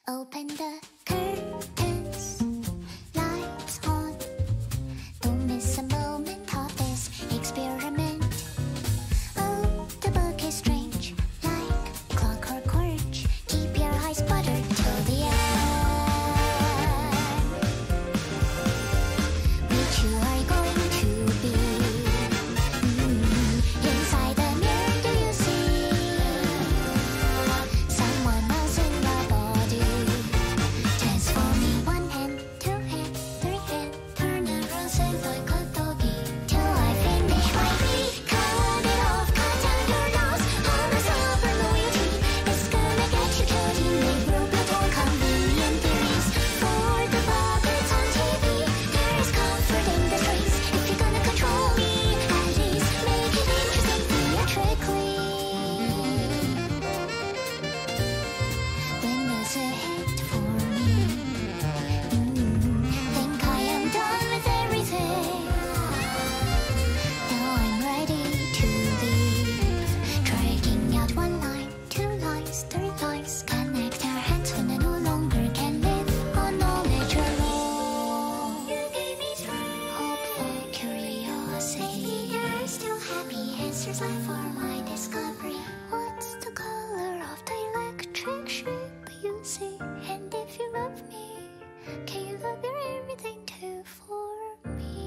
Open the curtains, lights on. Don't miss a moment of this experiment. Oh, the book is strange, like clockwork orange. Keep your eyes buttered till the end. Which you are going to be? Inside the mirror, do you see someone else in your body? Transform me 1 hand, 2 hand, 3 hand. Turn around, say like a doggy till I finish my beat. Cut it off, cut down your nose. All the silver loyalty is gonna get you killed. You make broken or convenient theories for the puppets on TV. There is comfort in the streets if you're gonna control me. At least make it interesting theatrically. When does it hit for me? Think I am done with everything. Now I'm ready to leave. Dragging out 1 line, 2 lines, 3 lines. Connect our hands when I no longer can live on knowledge alone. You gave me time, hope for curiosity. You're still happy, answers left for my discovery. What's the color of the electric sheep you see? And if you love me, can you love your everything too for me?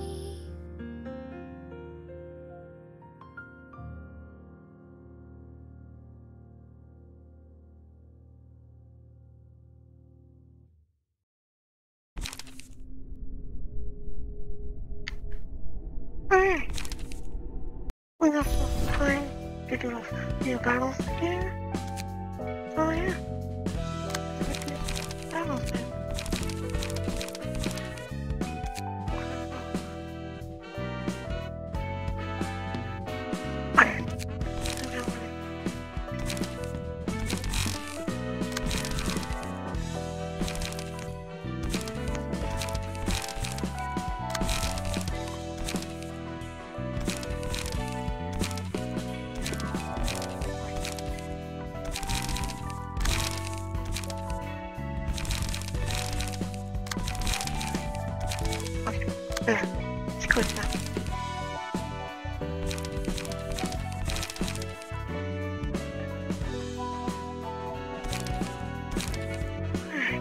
Alright, we got some time to do a few battles here. So yeah, let's get these battles in. Alright, so now there, it's good now. Alright.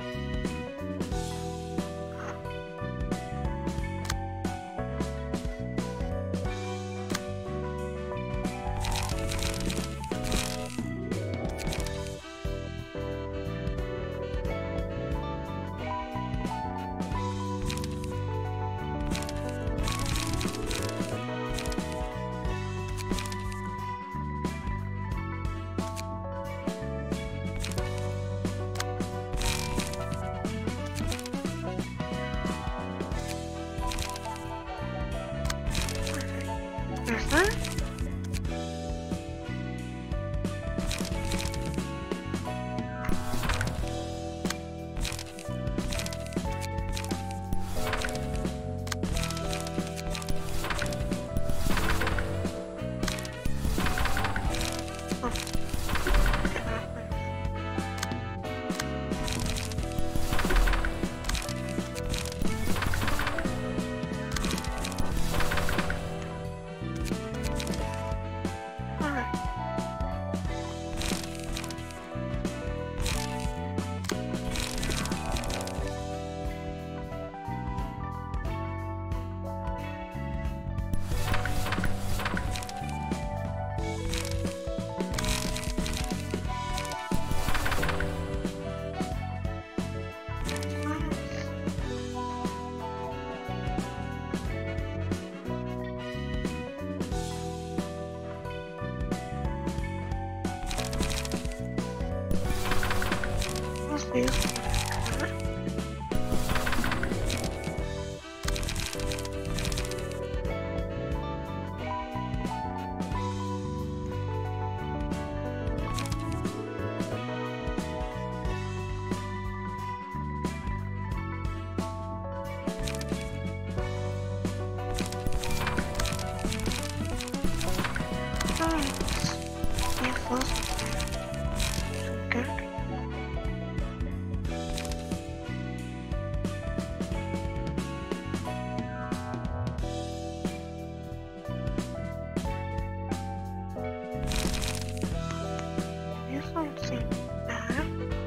There's that. Alright. What's this? Alright. Yeah, close. Good. doesn't seem bad.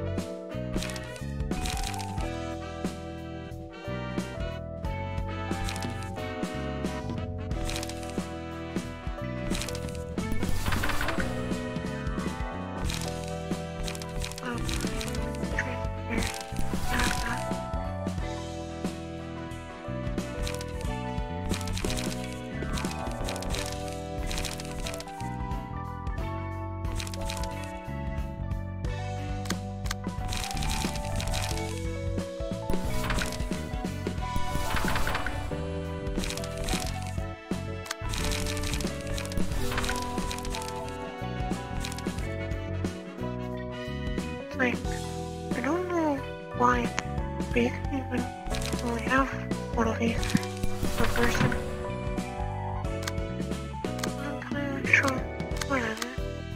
Like, I don't know why we can even only have one of these per person. I'm kinda sure whatever.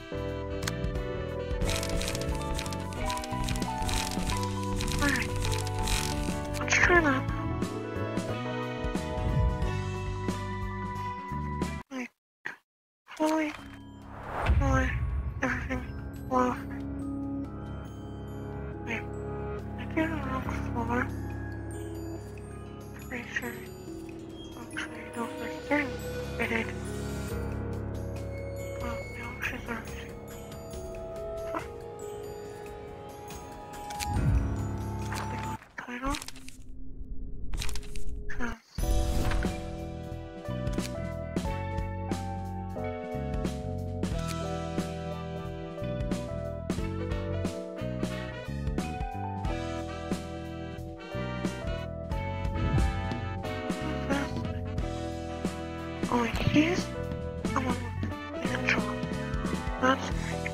Alright, let's try that. Like, fully everything off. Wait, I get it on the floor. Pretty sure. Actually, no, there's certain fitted. Well, the options are. Click on the title. Oh, he's the one with the intro. That's great.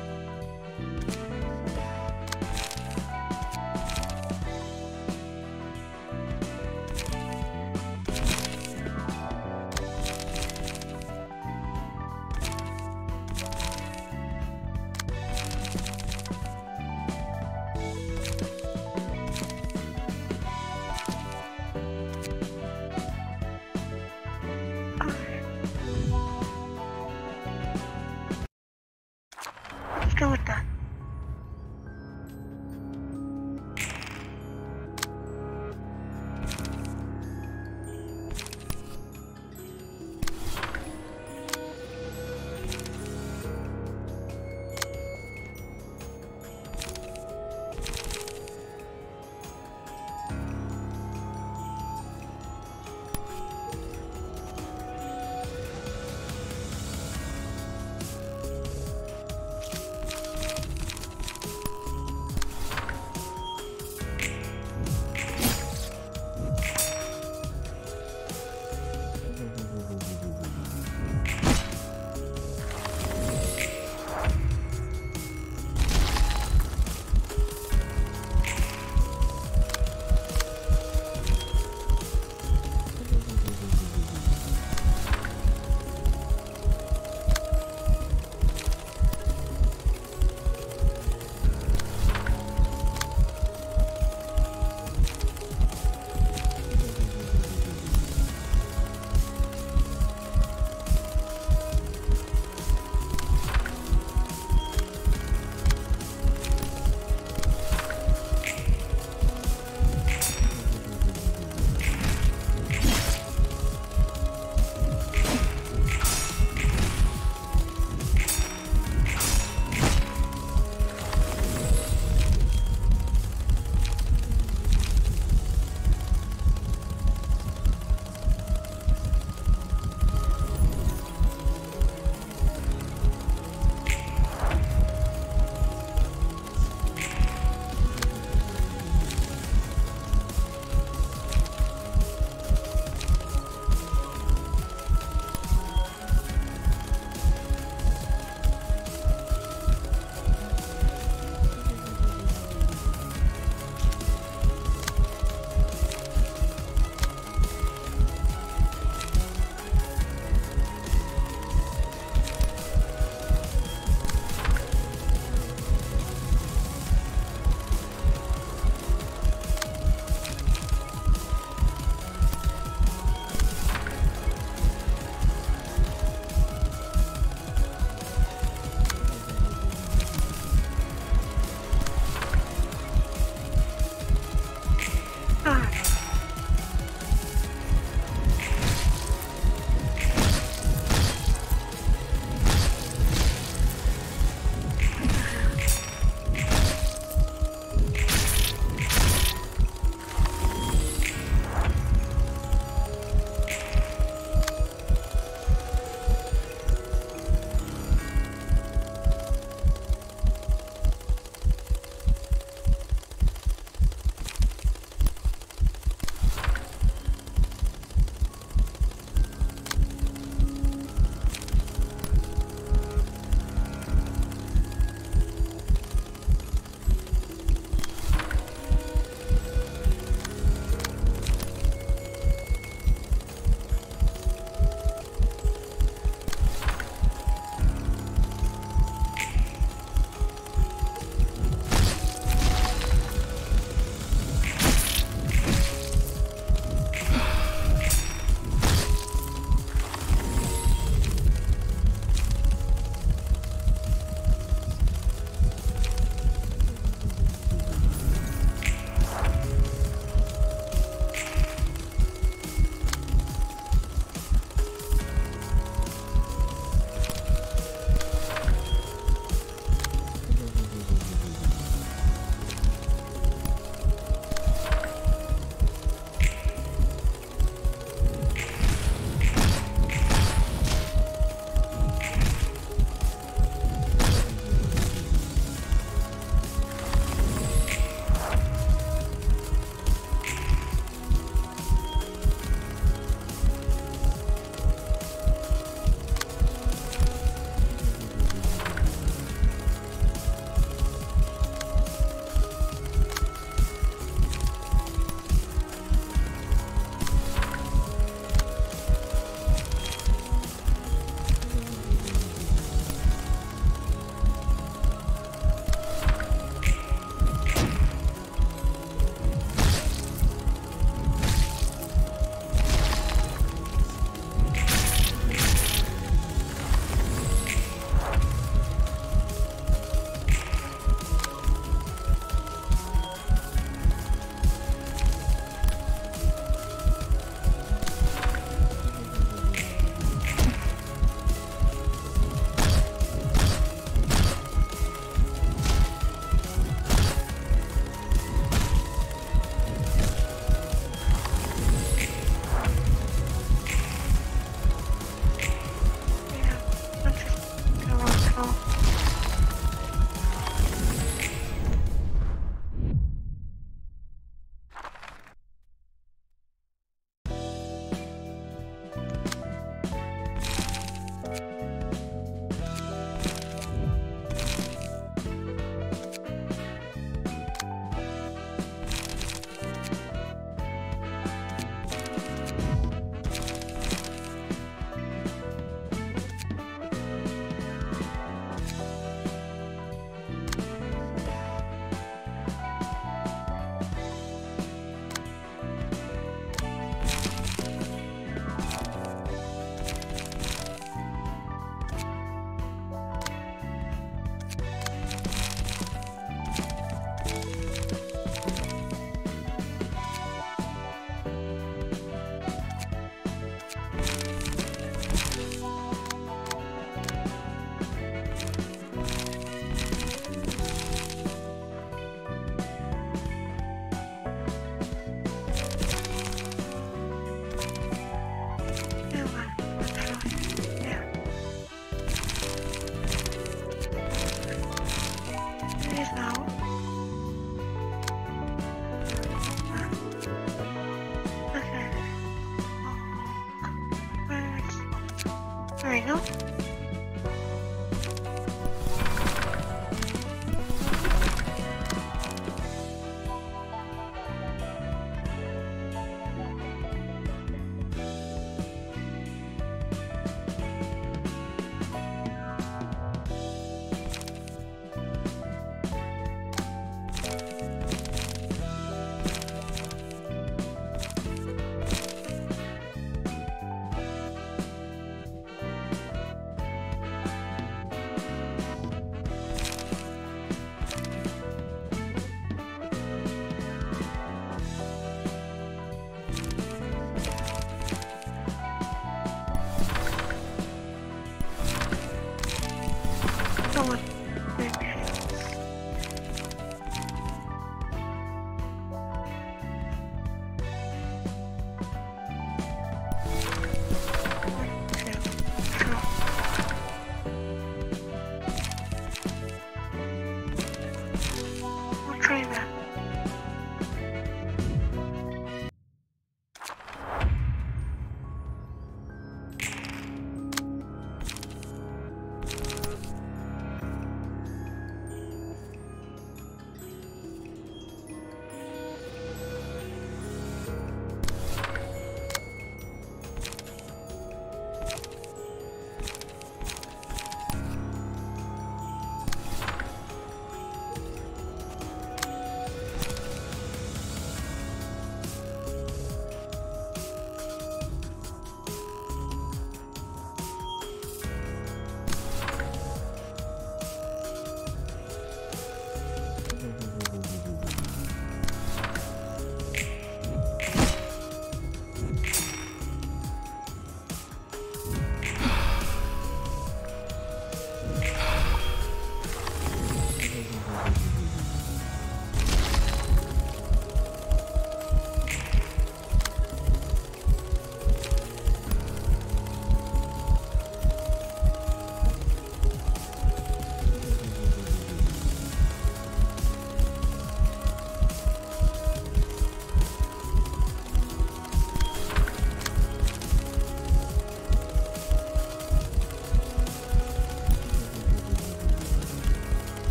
Let's go with that. Please no. Okay. There we go. Someone. We'll try that.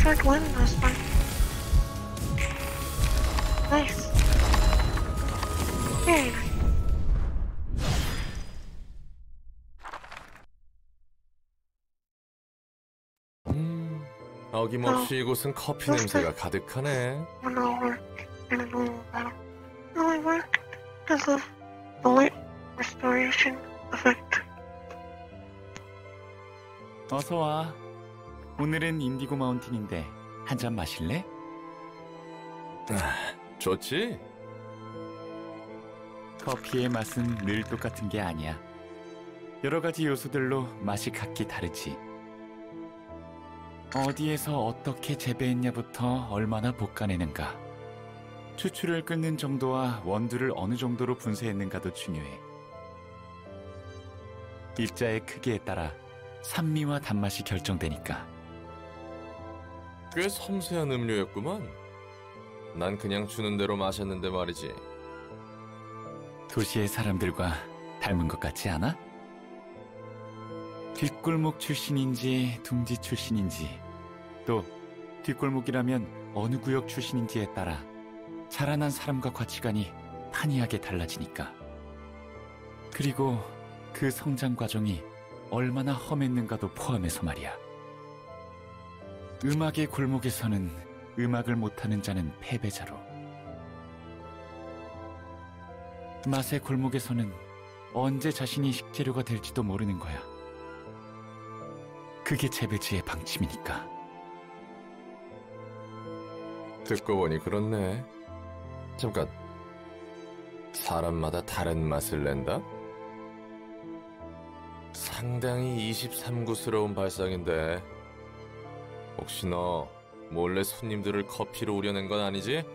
should win this one. Nice. Very nice. 어김없이 이곳은 커피 냄새가 가득하네. When I work in a normal battle, I work because of the light restoration effect. 어서 와. 오늘은 인디고 마운틴인데 한 잔 마실래? 좋지? 커피의 맛은 늘 똑같은 게 아니야. 여러 가지 요소들로 맛이 각기 다르지. 어디에서 어떻게 재배했냐부터 얼마나 볶아내는가, 추출을 끊는 정도와 원두를 어느 정도로 분쇄했는가도 중요해. 입자의 크기에 따라 산미와 단맛이 결정되니까. 꽤 섬세한 음료였구만. 난 그냥 주는 대로 마셨는데 말이지. 도시의 사람들과 닮은 것 같지 않아? 뒷골목 출신인지 둥지 출신인지, 또 뒷골목이라면 어느 구역 출신인지에 따라 자라난 사람과 가치관이 판이하게 달라지니까. 그리고 그 성장 과정이 얼마나 험했는가도 포함해서 말이야. 음악의 골목에서는 음악을 못하는 자는 패배자로, 맛의 골목에서는 언제 자신이 식재료가 될지도 모르는 거야. 그게 재배지의 방침이니까. 듣고 보니 그렇네. 잠깐, 사람마다 다른 맛을 낸다? 상당히 23구스러운 발상인데, 혹시 너 몰래 손님들을 커피로 우려낸 건 아니지?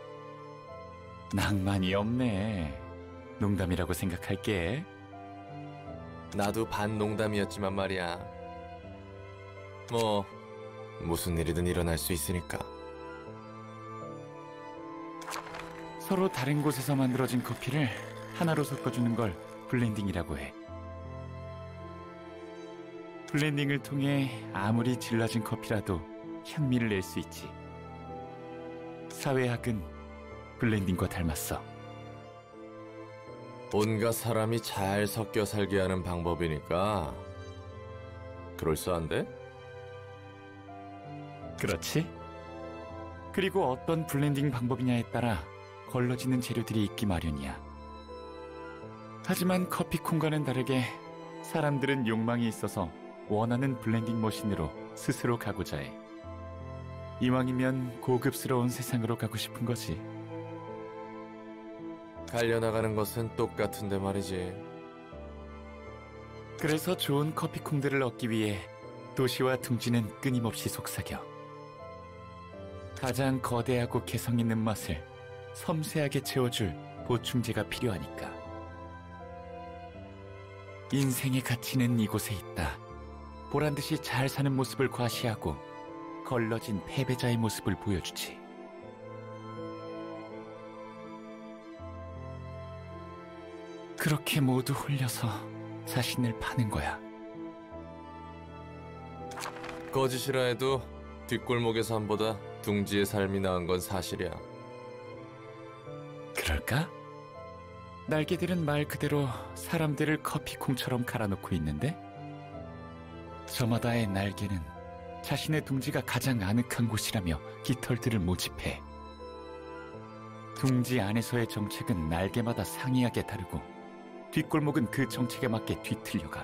낭만이 없네. 농담이라고 생각할게. 나도 반농담이었지만 말이야. 뭐 무슨 일이든 일어날 수 있으니까. 서로 다른 곳에서 만들어진 커피를 하나로 섞어주는 걸 블렌딩이라고 해. 블렌딩을 통해 아무리 질라진 커피라도 향미를 낼 수 있지. 사회학은 블렌딩과 닮았어. 온갖 사람이 잘 섞여 살게 하는 방법이니까 그럴싸한데? 그렇지? 그리고 어떤 블렌딩 방법이냐에 따라 걸러지는 재료들이 있기 마련이야. 하지만 커피콩과는 다르게 사람들은 욕망이 있어서 원하는 블렌딩 머신으로 스스로 가고자 해. 이왕이면 고급스러운 세상으로 가고 싶은 거지. 갈려나가는 것은 똑같은데 말이지. 그래서 좋은 커피콩들을 얻기 위해 도시와 둥지는 끊임없이 속삭여. 가장 거대하고 개성 있는 맛을 섬세하게 채워줄 보충제가 필요하니까. 인생의 가치는 이곳에 있다. 보란듯이 잘 사는 모습을 과시하고 걸러진 패배자의 모습을 보여주지. 그렇게 모두 홀려서 자신을 파는 거야. 거짓이라 해도 뒷골목의 삶보다 둥지의 삶이 나은 건 사실이야. 그럴까? 날개들은 말 그대로 사람들을 커피콩처럼 갈아놓고 있는데, 저마다의 날개는 자신의 둥지가 가장 아늑한 곳이라며 깃털들을 모집해. 둥지 안에서의 정책은 날개마다 상이하게 다르고 뒷골목은 그 정책에 맞게 뒤틀려가.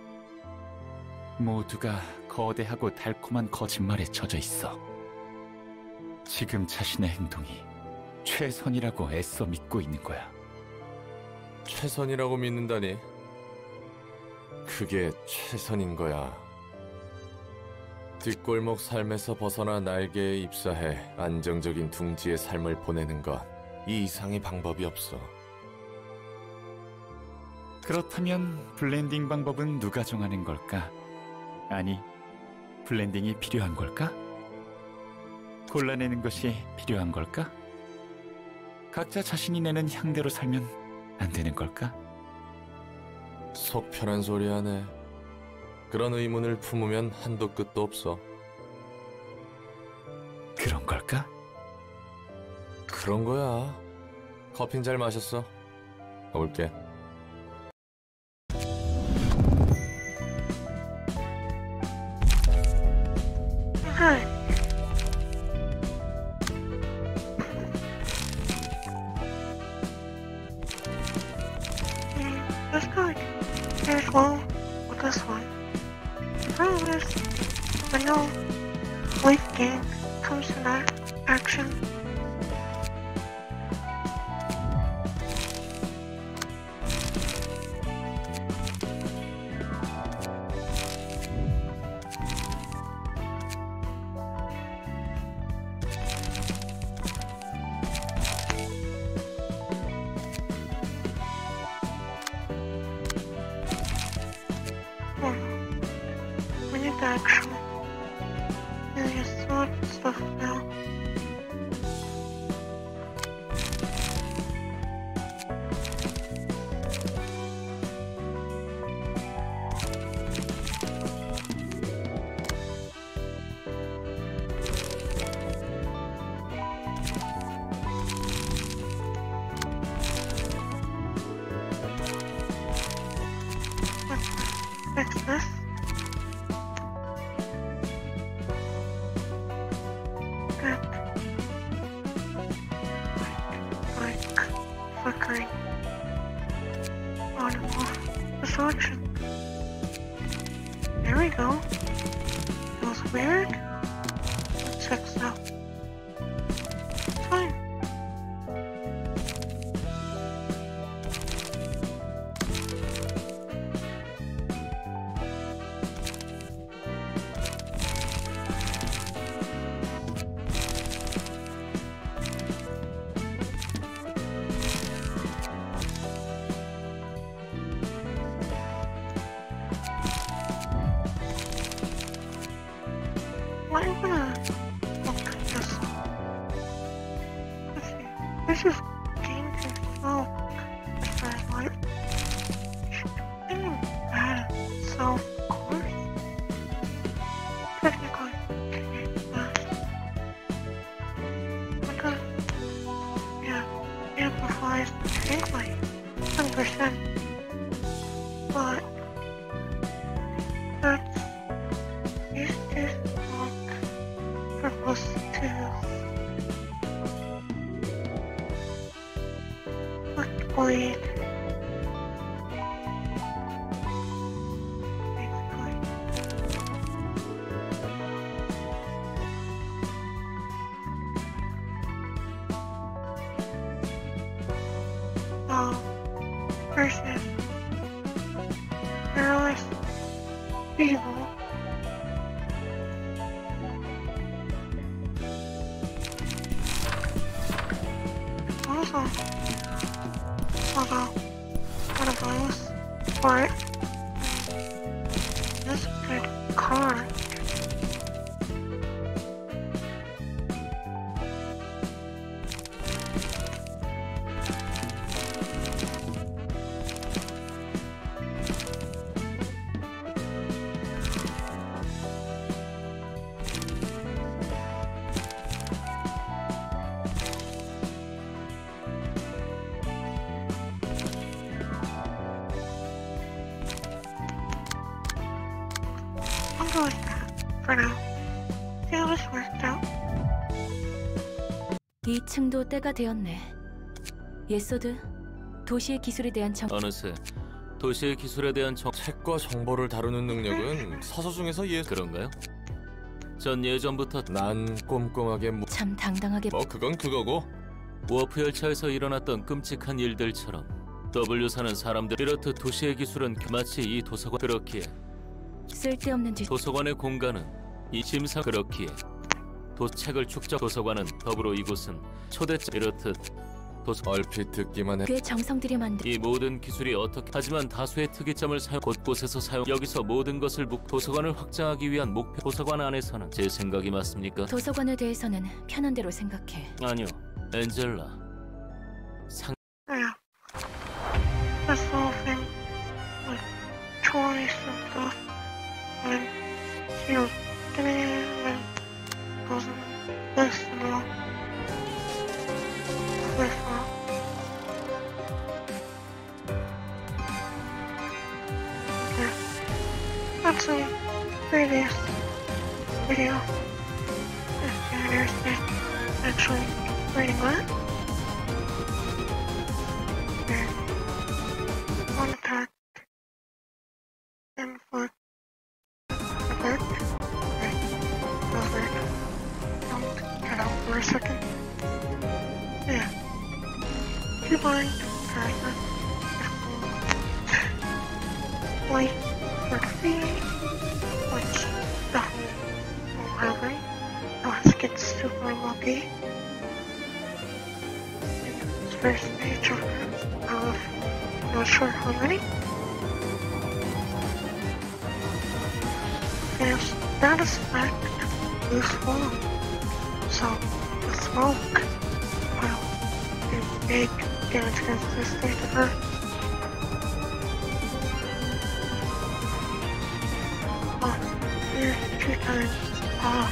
모두가 거대하고 달콤한 거짓말에 젖어 있어. 지금 자신의 행동이 최선이라고 애써 믿고 있는 거야. 최선이라고 믿는다니? 그게 최선인 거야. 뒷골목 삶에서 벗어나 날개에 입사해 안정적인 둥지의 삶을 보내는 것, 이 이상의 방법이 없어. 그렇다면 블렌딩 방법은 누가 정하는 걸까? 아니, 블렌딩이 필요한 걸까? 골라내는 것이 필요한 걸까? 각자 자신이 내는 향대로 살면 안 되는 걸까? 속 편한 소리 하네. 그런 의문을 품으면 한도 끝도 없어. 그런 걸까? 그런 거야. 커피는 잘 마셨어. 가볼게. Hi. That's good. Here's well with this one. Promise. I know late game comes to that action. We need the action. Yeah, just sort stuff now. Let's fix this. Good. Like flickering on and off the selection. There we go. Feels weird. Let's fix that. Fine. Why am I gonna look at this? Let's see. This is game control. If I like. Should bad itself, of course. Technically, okay, because, yeah, amplifies the gameplay 100%. But that's used to purpose to blade basically. Versus Perilous Evil. Also, although one of those for it. This is a good card. I'll go with that for now. See how this worked out. 2층도 때가 되었네. 예소드, 도시의 기술에 대한 어느새 도시의 기술에 대한 책과 정보를 다루는 능력은 사서 중에서 그런가요? 전 예전부터 난 꼼꼼하게 참 당당하게 그건 그거고. 워프 열차에서 일어났던 끔찍한 일들처럼 W사는 사람들 이렇듯 도시의 기술은 마치 이 도서관 그렇기에 쓸데없는 도서관의 공간은 이 심사 그렇기에 책을 축적 도서관은 더불어 이곳은 초대적 이렇듯 얼핏 듣기만 해. 꽤 정성 들여 만든 이 모든 기술이 어떻게 하지만 다수의 특이점을 사용 곳곳에서 사용 여기서 모든 것을 도서관을 확장하기 위한 목표 도서관 안에서는 제 생각이 맞습니까? 도서관에 대해서는 편한 대로 생각해. 아니요 엔젤라 Yeah. This whole thing with choice and stuff. And, you know, and goes in this previous video, if the others is actually reading that. And one attack, inflict effect. Okay, that was weird. Don't get out for a second. Yeah. Keep mind, person. Wait for the feed, which the whole hurry, unless it gets super lucky. It's first stage of not sure how many. There's status effect useful, so the smoke will make damage against this state of her. Here's 2 times off.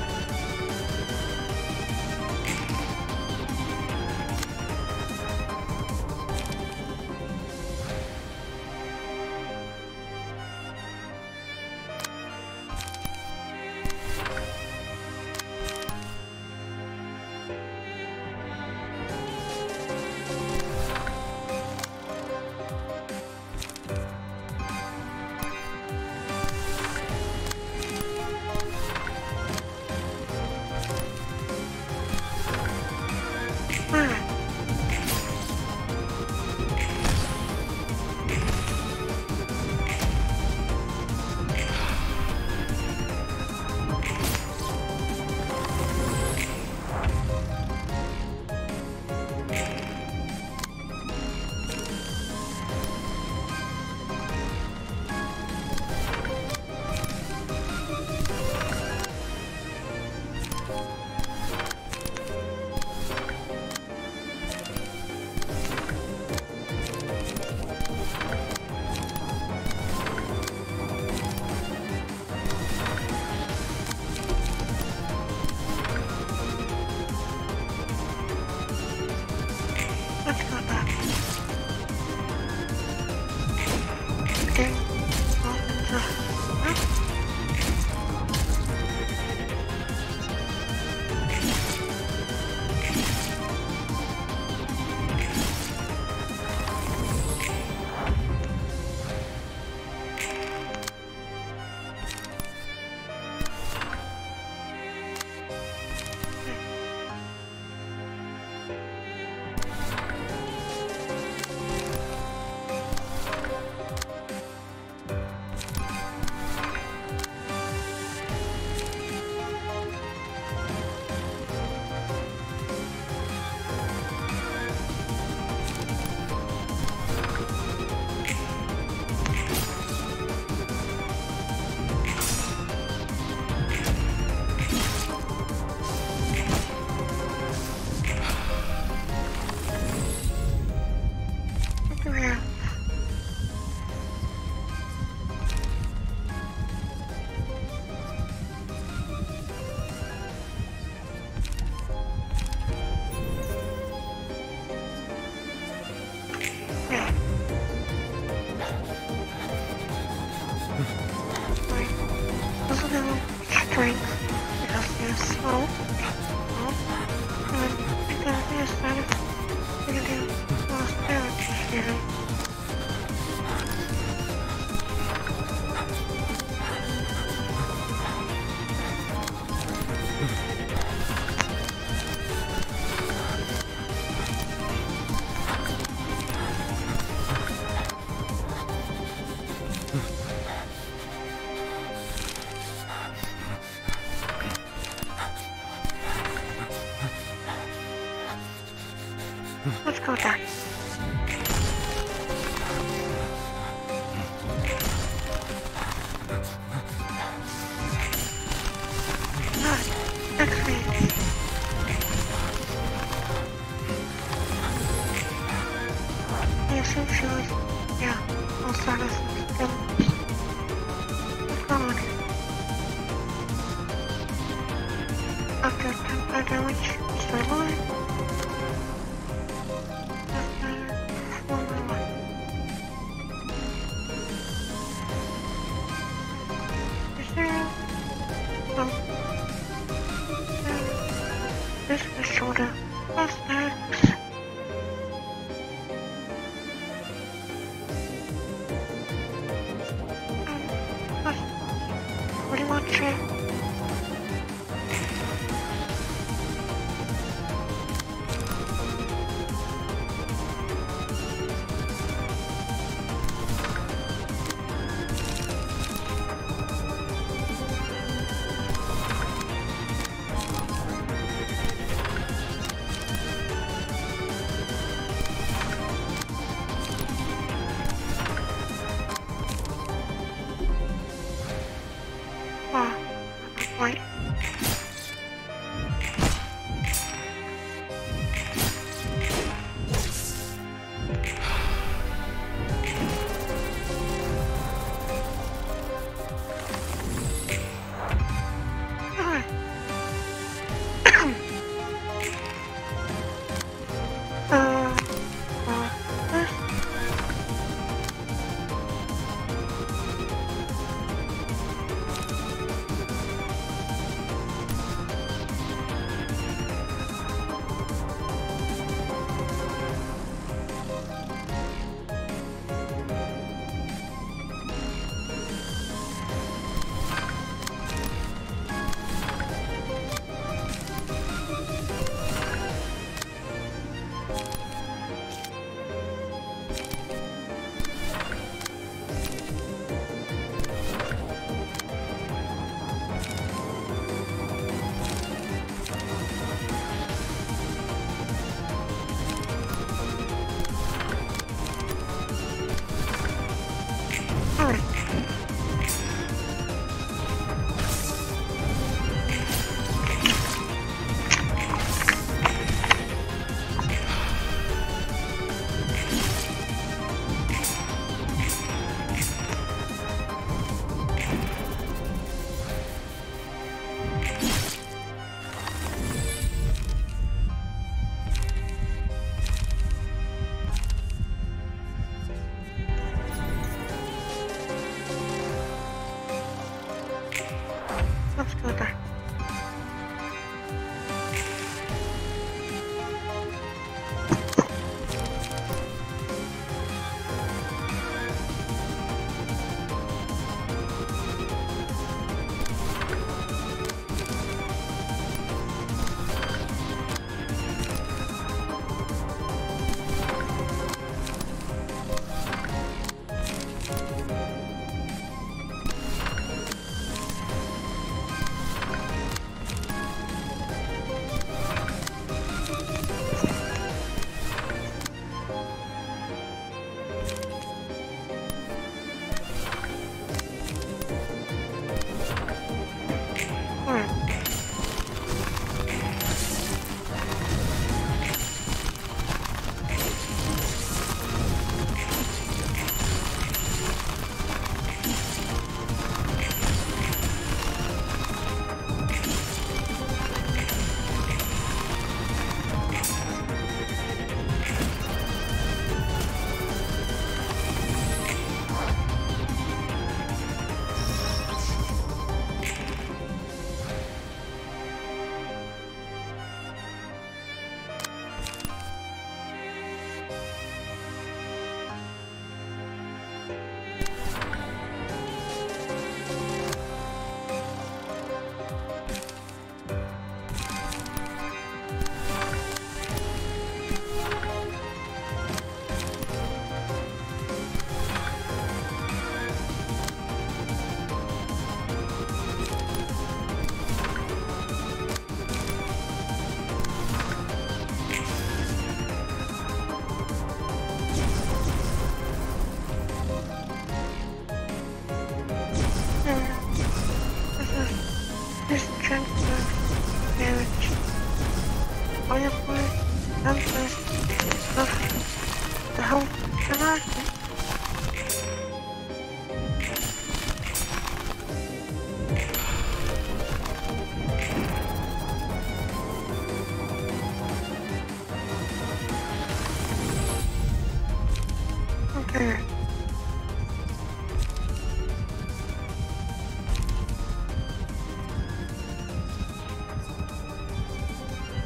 Let's go down. Next week. The essentials, yeah, I'll start us with what's going on? After 10 damage, start line. Sure. Wait. Let's go there. This transfer damage. Honestly, numbers of the whole production. Okay.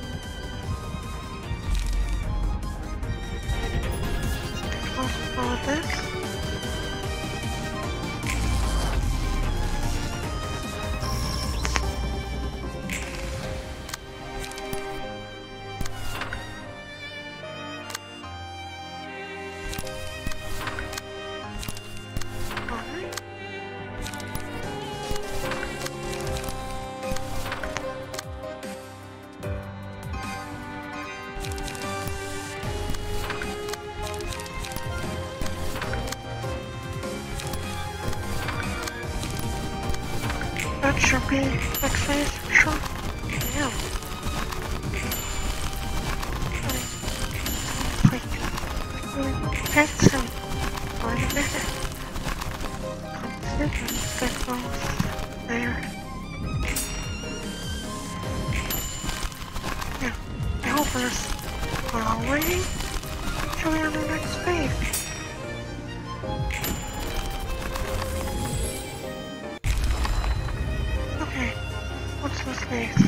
Follow this. should be next phase, sure. Yeah. That's some part of it. That goes there. Yeah, the helpers are all waiting. Should we on the next phase? Okay, what's this phase?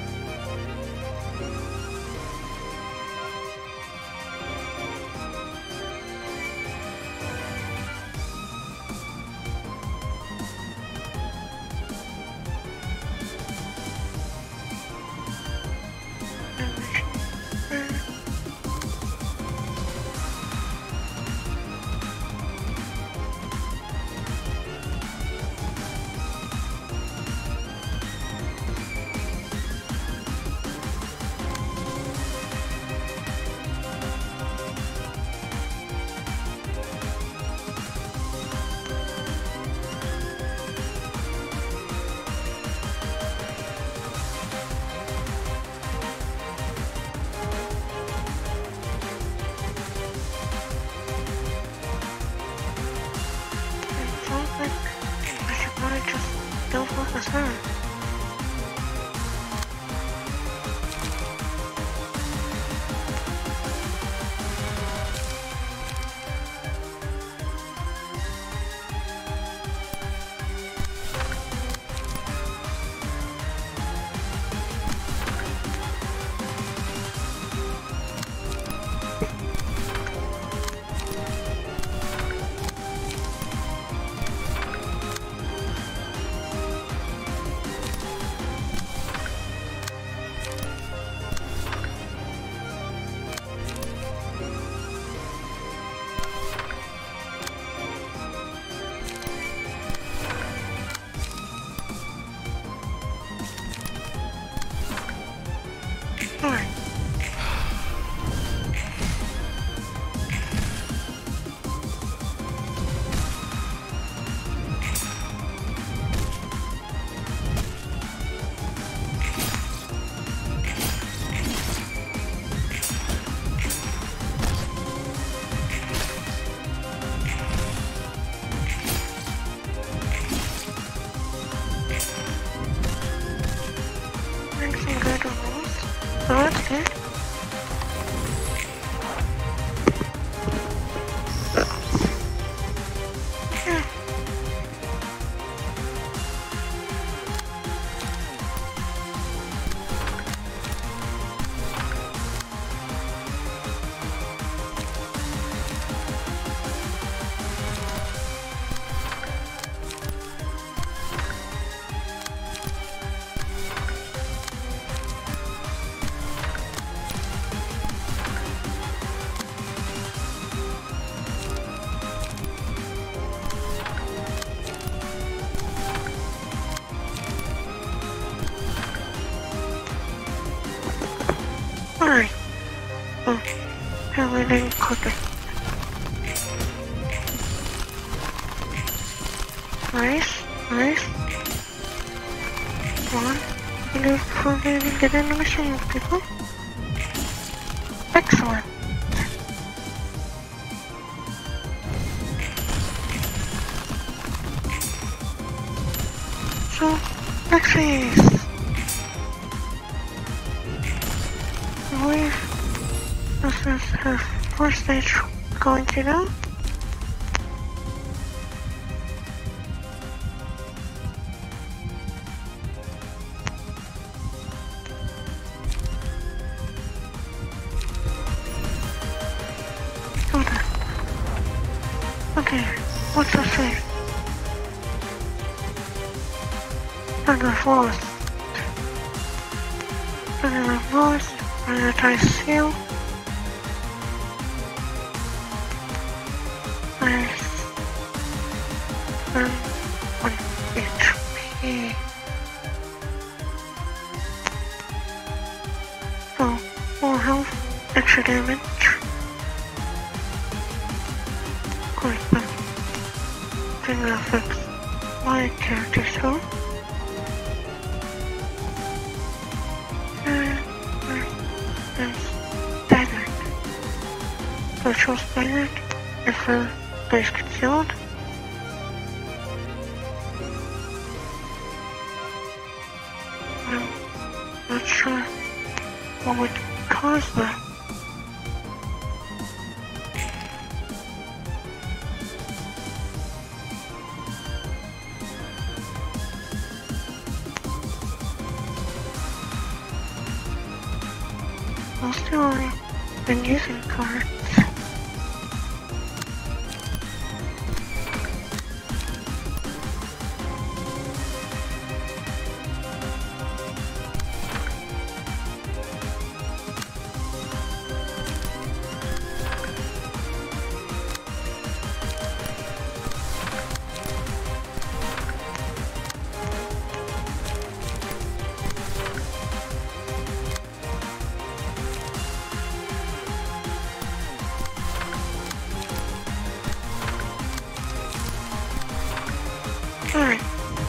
Don't focus on. Alright. Make some good rolls. Oh, that's good. Yeah. Alright. Oh, how we didn't cook it. Nice, nice. One. And before we even get in the machine, people. Excellent. So, next phase. I believe this is her first stage going to do. Okay, what's the say? Under force. Under force. Prioritize seal. Nice. And 1 HP. Oh, more health, extra damage. Quite fun. Thing that affects my character so. virtual spirit if her base concealed. I'm not sure what would cause that. Mostly I've been using cards. Alright.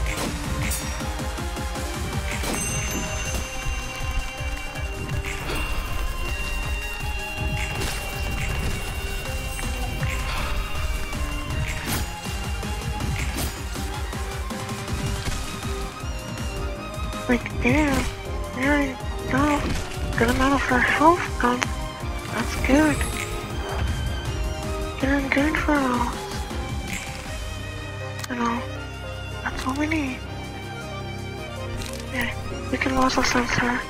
Like, yeah, there you go. Good amount of her health gone. That's good. Doing good for us. You know, that's all we need. Yeah, we can also sense her.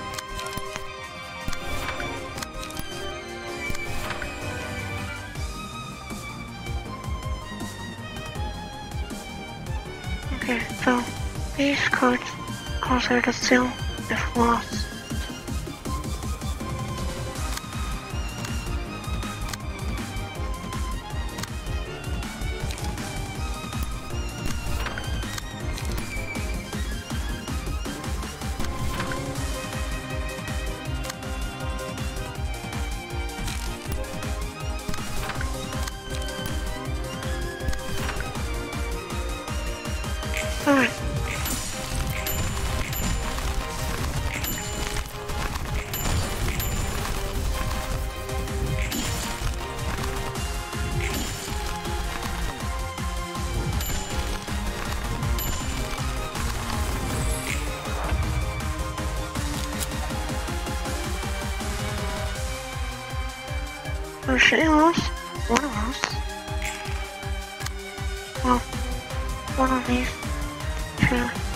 Okay, so these codes cause her to seal if lost. Alright. So she lost one of us. Well, one of these two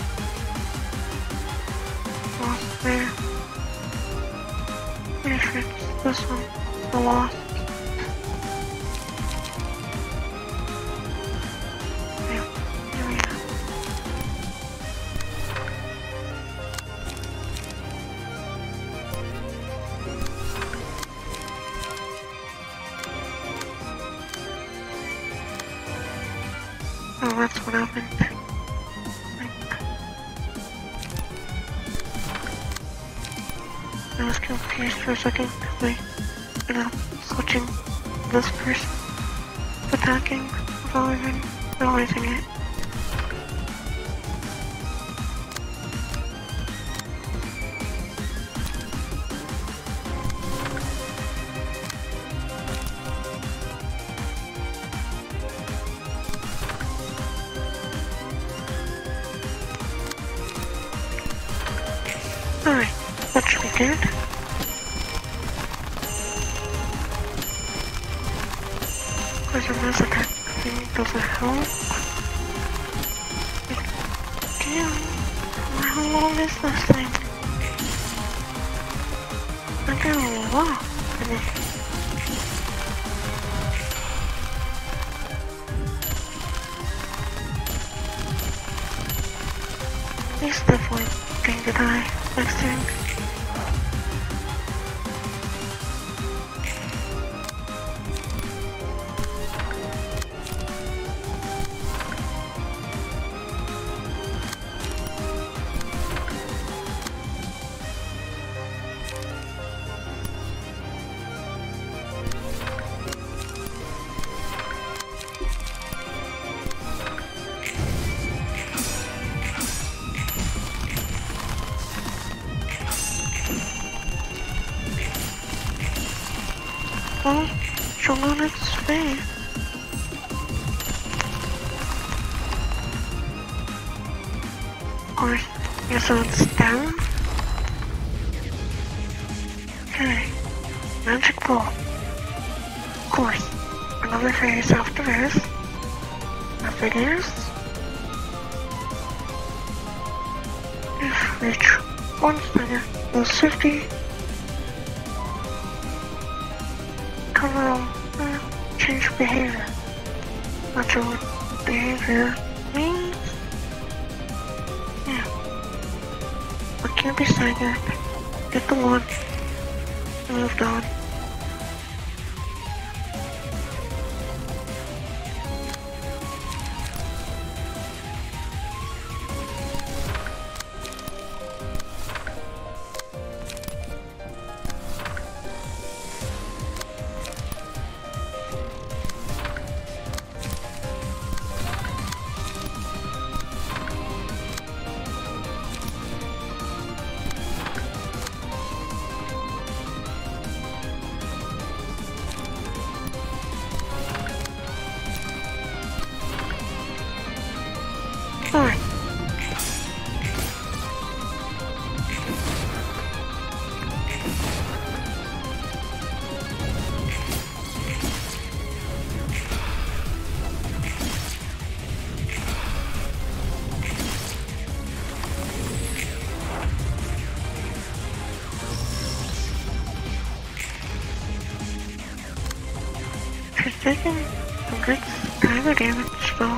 lost there. Pretty sure it's this one, the lost. Yeah, here we go. Oh, that's what happened. I was confused for a second because I ended up switching this person attacking without even realizing it. Alright, that should be good. There's a mass attack thing doesn't help. Damn, how long is this thing? I got a lot in it. He's definitely going to die next turn. Well, still on its way. Of course, this one's down. Okay, magic ball. Of course, another phase after this. That figures. If reach one figure, lose 50. Cover change behavior. That's what behavior means. Yeah. What can't be staggered? Get the one. Moved on. Alright. She's taking some good tiger damage though.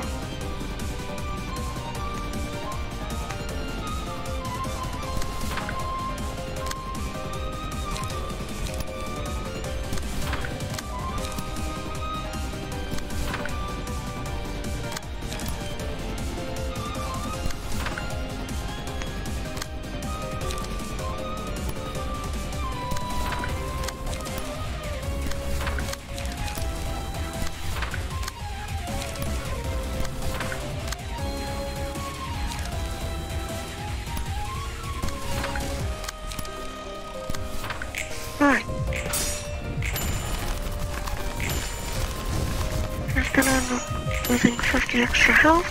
Alright. Just gonna end up losing 50 extra health.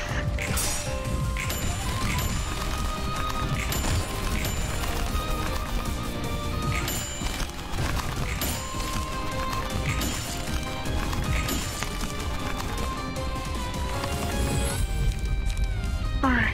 Alright.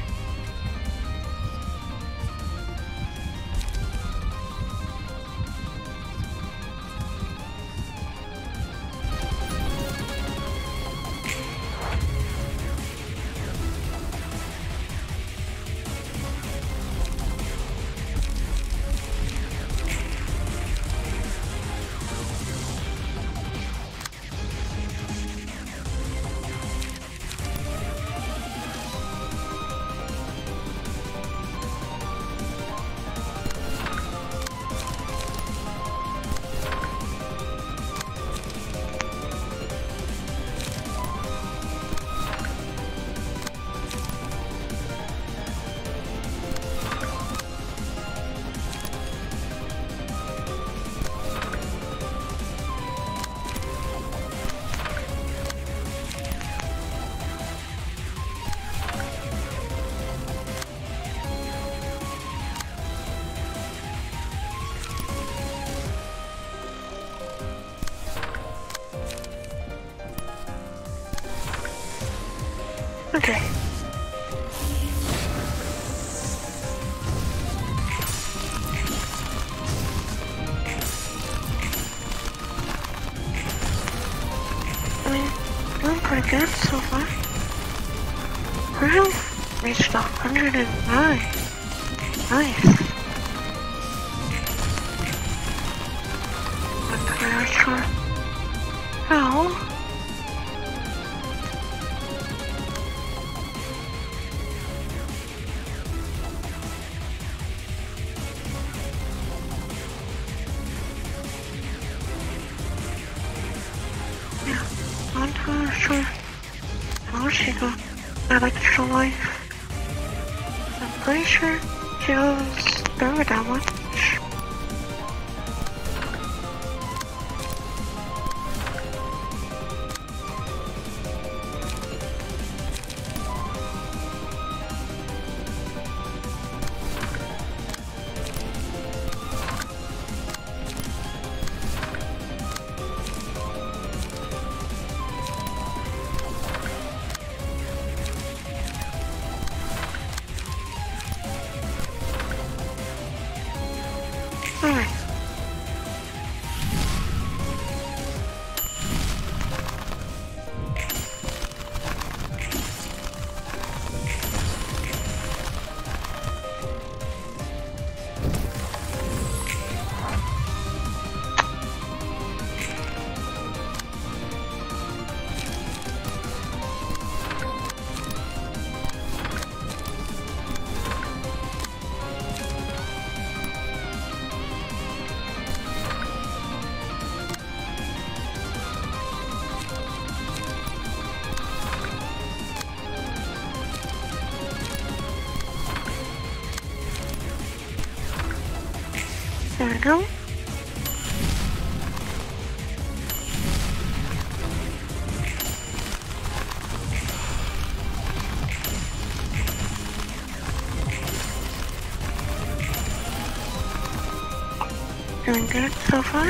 Okay. I mean, doing pretty good so far. Wow, reached 109. Nice. But the last one. Ow. How much she got that extra life? I'm pretty sure she doesn't throw it that much. Alright. There we go. Doing good so far.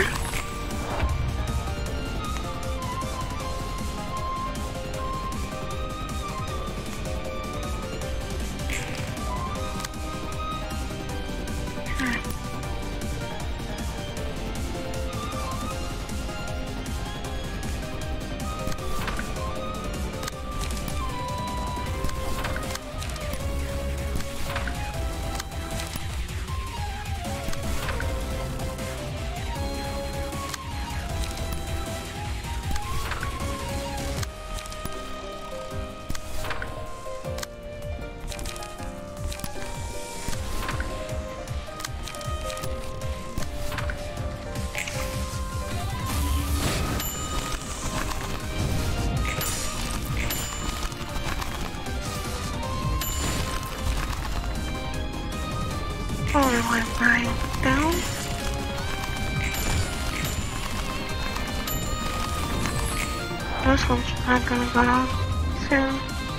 Oh, I went right down. This one's not gonna go out soon.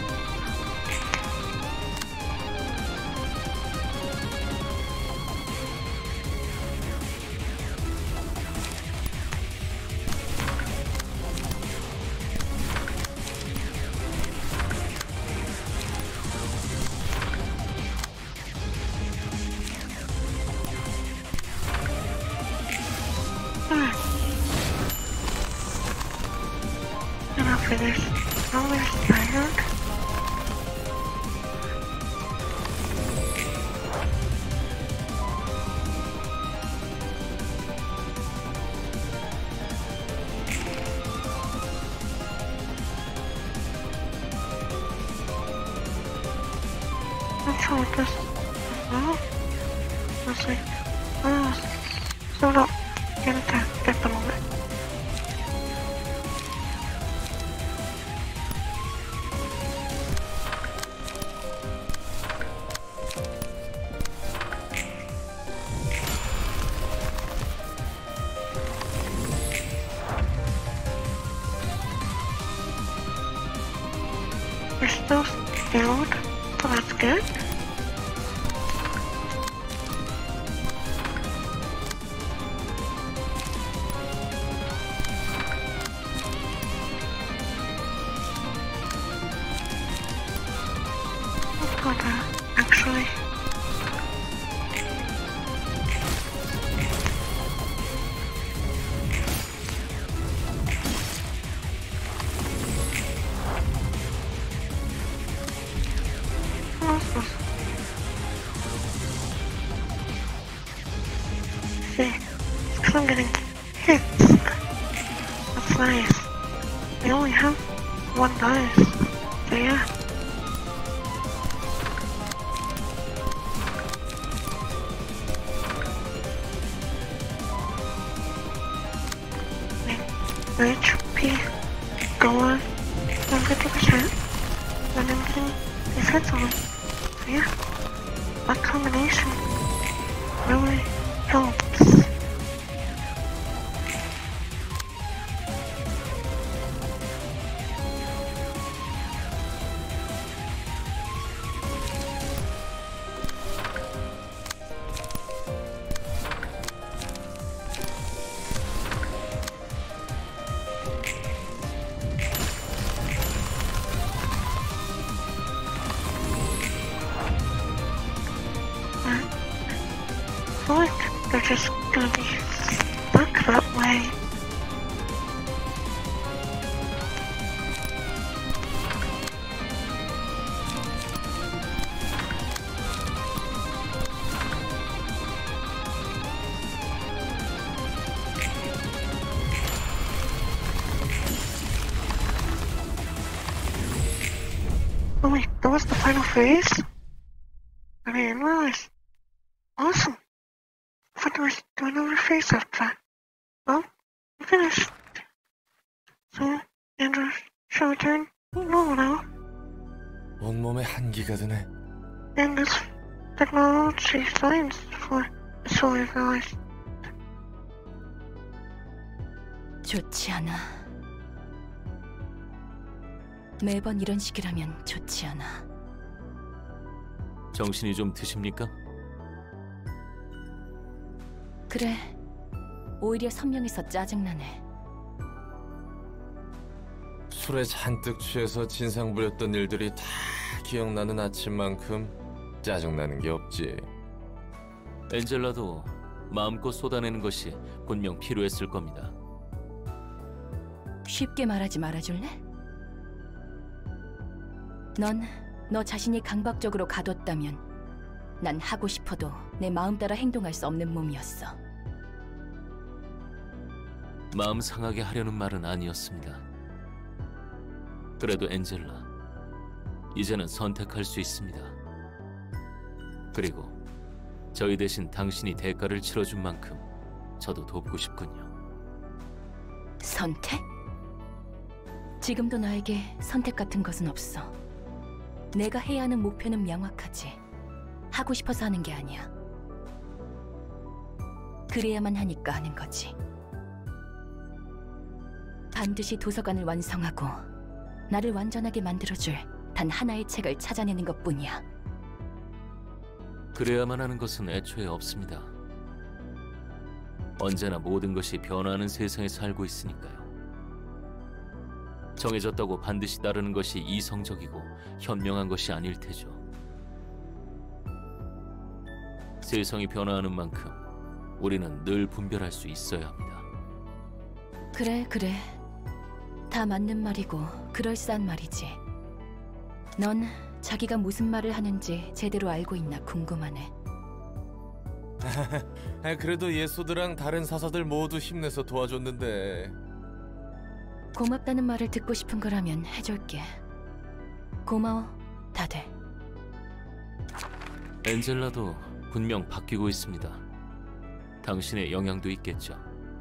Enough for this. Oh, we're tired. Not sure what this is. No? Let's see. Oh, so not get attacked at the moment. We're still skilled, so that's good. Let's go down, actually. See, because I'm getting hits. That's nice. I only have one dice, so yeah. The HP going 150%, and I'm getting these hits on. So yeah, that combination really helps. So like, they're just gonna be stuck that way. Oh wait, that was the final phase? I didn't realize. Awesome. I thought there was another phase after that. Well, we finished. So, Andrew, shall we turn normal now? 온몸에 한기가 드네. And this technology science for so I realized. 좋지 않아. 매번 이런 식이라면 좋지 않아. 정신이 좀 드십니까? 그래. 오히려 선명해서 짜증나네. 술에 잔뜩 취해서 진상 부렸던 일들이 다 기억나는 아침만큼 짜증나는 게 없지. 엔젤라도 마음껏 쏟아내는 것이 분명 필요했을 겁니다. 쉽게 말하지 말아줄래? 넌 너 자신이 강박적으로 가뒀다면 난 하고 싶어도 내 마음 따라 행동할 수 없는 몸이었어. 마음 상하게 하려는 말은 아니었습니다. 그래도 엔젤라, 이제는 선택할 수 있습니다. 그리고 저희 대신 당신이 대가를 치러준 만큼 저도 돕고 싶군요. 선택? 지금도 나에게 선택 같은 것은 없어. 내가 해야 하는 목표는 명확하지. 하고 싶어서 하는 게 아니야. 그래야만 하니까 하는 거지. 반드시 도서관을 완성하고 나를 완전하게 만들어줄 단 하나의 책을 찾아내는 것뿐이야. 그래야만 하는 것은 애초에 없습니다. 언제나 모든 것이 변화하는 세상에 살고 있으니까요. 정해졌다고 반드시 따르는 것이 이성적이고 현명한 것이 아닐 테죠. 세상이 변화하는 만큼 우리는 늘 분별할 수 있어야 합니다. 그래. 다 맞는 말이고 그럴싸한 말이지. 넌 자기가 무슨 말을 하는지 제대로 알고 있나 궁금하네. 그래도 예소드랑 다른 사사들 모두 힘내서 도와줬는데. 고맙다는 말을 듣고 싶은 거라면 해줄게. 고마워, 다들. 엔젤라도 분명 바뀌고 있습니다. 당신의 영향도 있겠죠.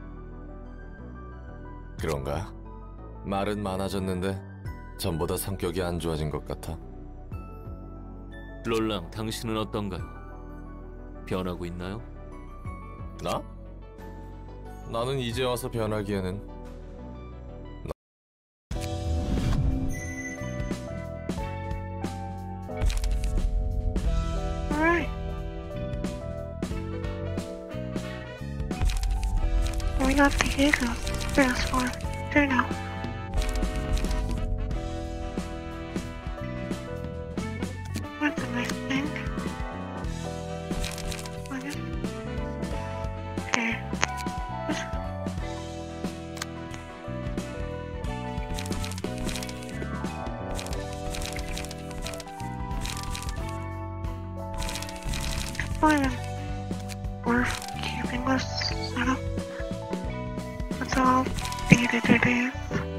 그런가? 말은 많아졌는데 전보다 성격이 안 좋아진 것 같아. 롤랑, 당신은 어떤가요? 변하고 있나요? 나? 나는 이제 와서 변하기에는 Alright. We got the Diego fast for here now. That's a nice thing. Okay. Fine. Worth keeping this set up. That's all needed it is.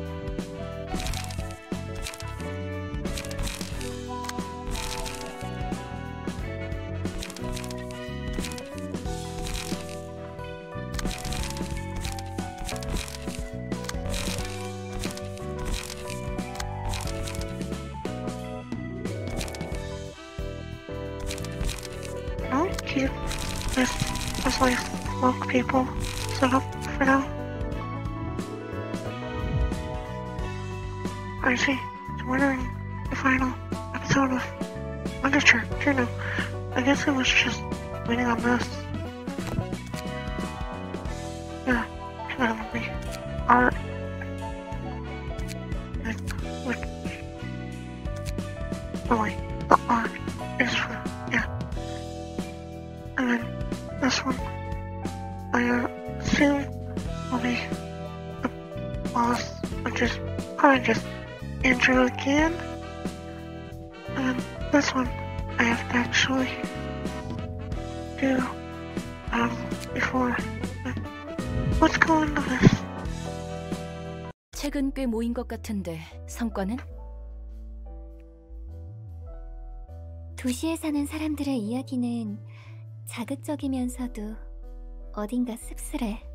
I'll keep this as like smoke people set up for now. I see. I'm wondering the final episode of Underture. Juno. I guess it was just waiting on this. Yeah, that would be art. Which, oh wait, the art is for, yeah. And then this one. I assume will be the boss, which is probably just Andrew again. And this one I have to actually do before. Let's go into this. 책은 꽤 모인 것 같은데 성과는? 도시에 사는 사람들의 이야기는 자극적이면서도 어딘가 씁쓸해.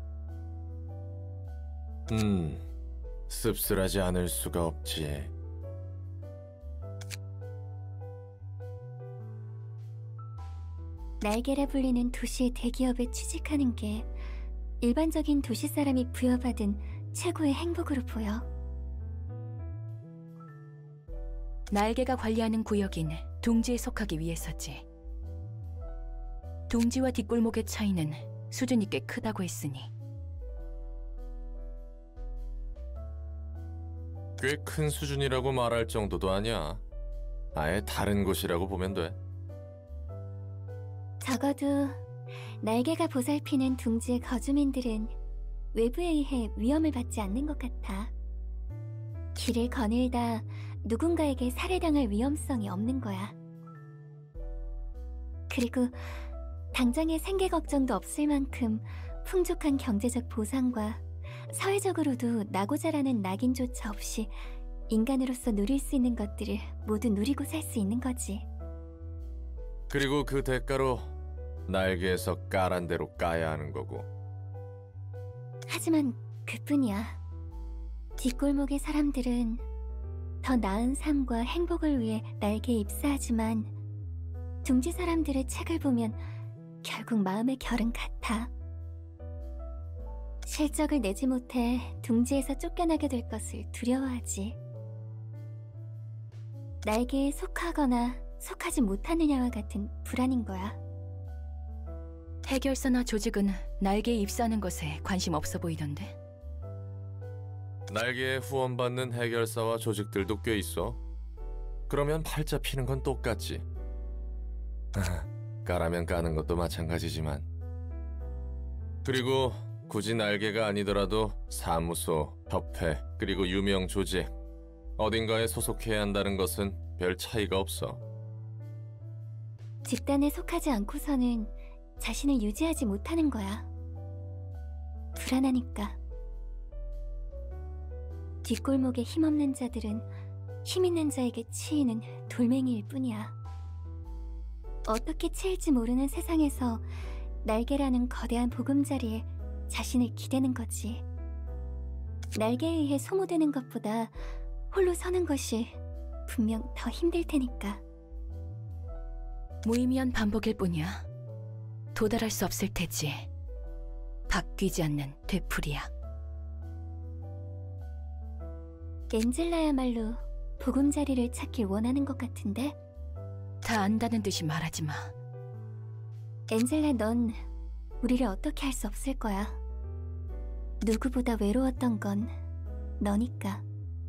씁쓸하지 않을 수가 없지. 날개라 불리는 도시의 대기업에 취직하는 게 일반적인 도시 사람이 부여받은 최고의 행복으로 보여. 날개가 관리하는 구역인 둥지에 속하기 위해서지. 둥지와 뒷골목의 차이는 수준이 꽤 크다고 했으니. 꽤 큰 수준이라고 말할 정도도 아니야. 아예 다른 곳이라고 보면 돼. 적어도 날개가 보살피는 둥지의 거주민들은 외부에 의해 위험을 받지 않는 것 같아. 길을 거닐다 누군가에게 살해당할 위험성이 없는 거야. 그리고 당장의 생계 걱정도 없을 만큼 풍족한 경제적 보상과 사회적으로도 나고자라는 낙인조차 없이 인간으로서 누릴 수 있는 것들을 모두 누리고 살 수 있는 거지. 그리고 그 대가로 날개에서 까란 대로 까야 하는 거고. 하지만 그뿐이야. 뒷골목의 사람들은 더 나은 삶과 행복을 위해 날개에 입사하지만 둥지 사람들의 책을 보면 결국 마음의 결은 같아. 실적을 내지 못해 둥지에서 쫓겨나게 될 것을 두려워하지. 날개에 속하거나 속하지 못하느냐와 같은 불안인 거야. 해결사나 조직은 날개에 입사하는 것에 관심 없어 보이던데. 날개에 후원받는 해결사와 조직들도 꽤 있어. 그러면 팔자 피는 건 똑같지. 까라면 까는 것도 마찬가지지만. 그리고 굳이 날개가 아니더라도 사무소, 협회, 그리고 유명 조직 어딘가에 소속해야 한다는 것은 별 차이가 없어. 집단에 속하지 않고서는 자신을 유지하지 못하는 거야. 불안하니까. 뒷골목에 힘없는 자들은 힘 있는 자에게 치이는 돌멩이일 뿐이야. 어떻게 치일지 모르는 세상에서 날개라는 거대한 보금자리에 자신을 기대는 거지. 날개에 의해 소모되는 것보다 홀로 서는 것이 분명 더 힘들 테니까. 무의미한 반복일 뿐이야. 도달할 수 없을 테지. 바뀌지 않는 되풀이야. 엔젤라야말로 보금자리를 찾길 원하는 것 같은데? 다 안다는 듯이 말하지 마. 엔젤라, 넌 우리를 어떻게 할 수 없을 거야. 누구보다 외로웠던 건 너니까.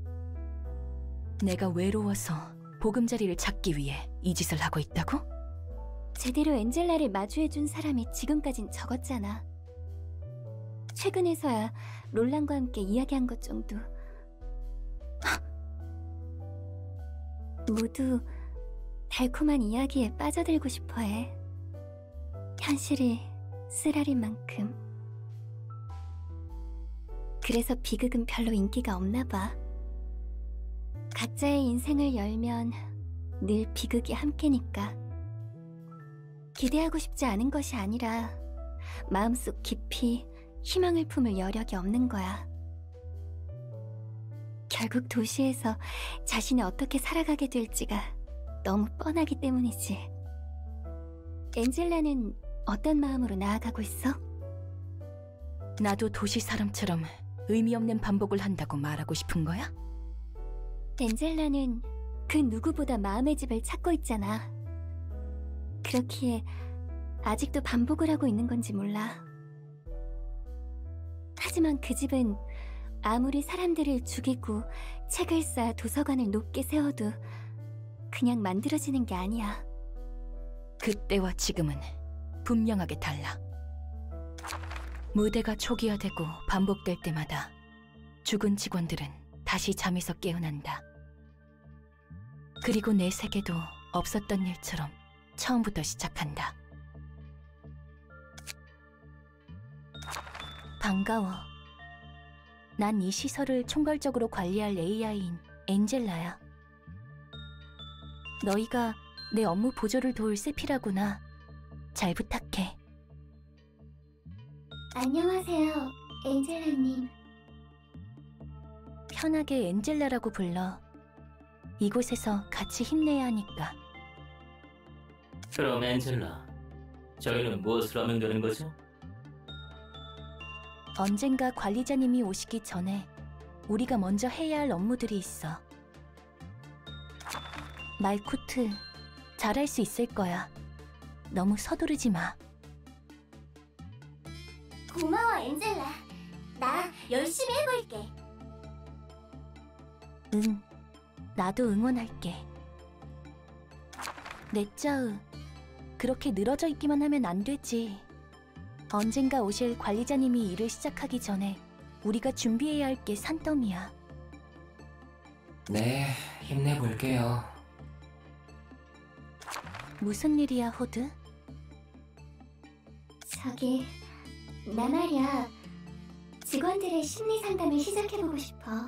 내가 외로워서 보금자리를 찾기 위해 이 짓을 하고 있다고? 제대로 엔젤라를 마주해준 사람이 지금까진 적었잖아. 최근에서야 롤란과 함께 이야기한 것 정도. 모두 달콤한 이야기에 빠져들고 싶어해. 현실이 쓰라린 만큼. 그래서 비극은 별로 인기가 없나 봐. 각자의 인생을 열면 늘 비극이 함께니까. 기대하고 싶지 않은 것이 아니라 마음속 깊이 희망을 품을 여력이 없는 거야. 결국 도시에서 자신이 어떻게 살아가게 될지가 너무 뻔하기 때문이지. 엔젤라는 어떤 마음으로 나아가고 있어? 나도 도시 사람처럼 의미 없는 반복을 한다고 말하고 싶은 거야? 엔젤라는 그 누구보다 마음의 집을 찾고 있잖아. 그렇기에 아직도 반복을 하고 있는 건지 몰라. 하지만 그 집은 아무리 사람들을 죽이고 책을 쌓아 도서관을 높게 세워도 그냥 만들어지는 게 아니야. 그때와 지금은 분명하게 달라. 무대가 초기화되고 반복될 때마다 죽은 직원들은 다시 잠에서 깨어난다. 그리고 내 세계도 없었던 일처럼 처음부터 시작한다. 반가워. 난 이 시설을 총괄적으로 관리할 AI인 엔젤라야. 너희가 내 업무 보조를 도울 세피라구나. 잘 부탁해. 안녕하세요, 엔젤라님. 편하게 엔젤라라고 불러. 이곳에서 같이 힘내야 하니까. 그럼 엔젤라, 저희는 무엇을 하면 되는 거죠? 언젠가 관리자님이 오시기 전에 우리가 먼저 해야 할 업무들이 있어. 말쿠트, 잘할 수 있을 거야. 너무 서두르지 마. 고마워, 엔젤라. 나 열심히 해볼게. 응, 나도 응원할게. 넷짜으, 그렇게 늘어져 있기만 하면 안 되지. 언젠가 오실 관리자님이 일을 시작하기 전에 우리가 준비해야 할 게 산더미야. 네, 힘내볼게요. 무슨 일이야, 호드? 저기, 나 말이야. 직원들의 심리 상담을 시작해보고 싶어.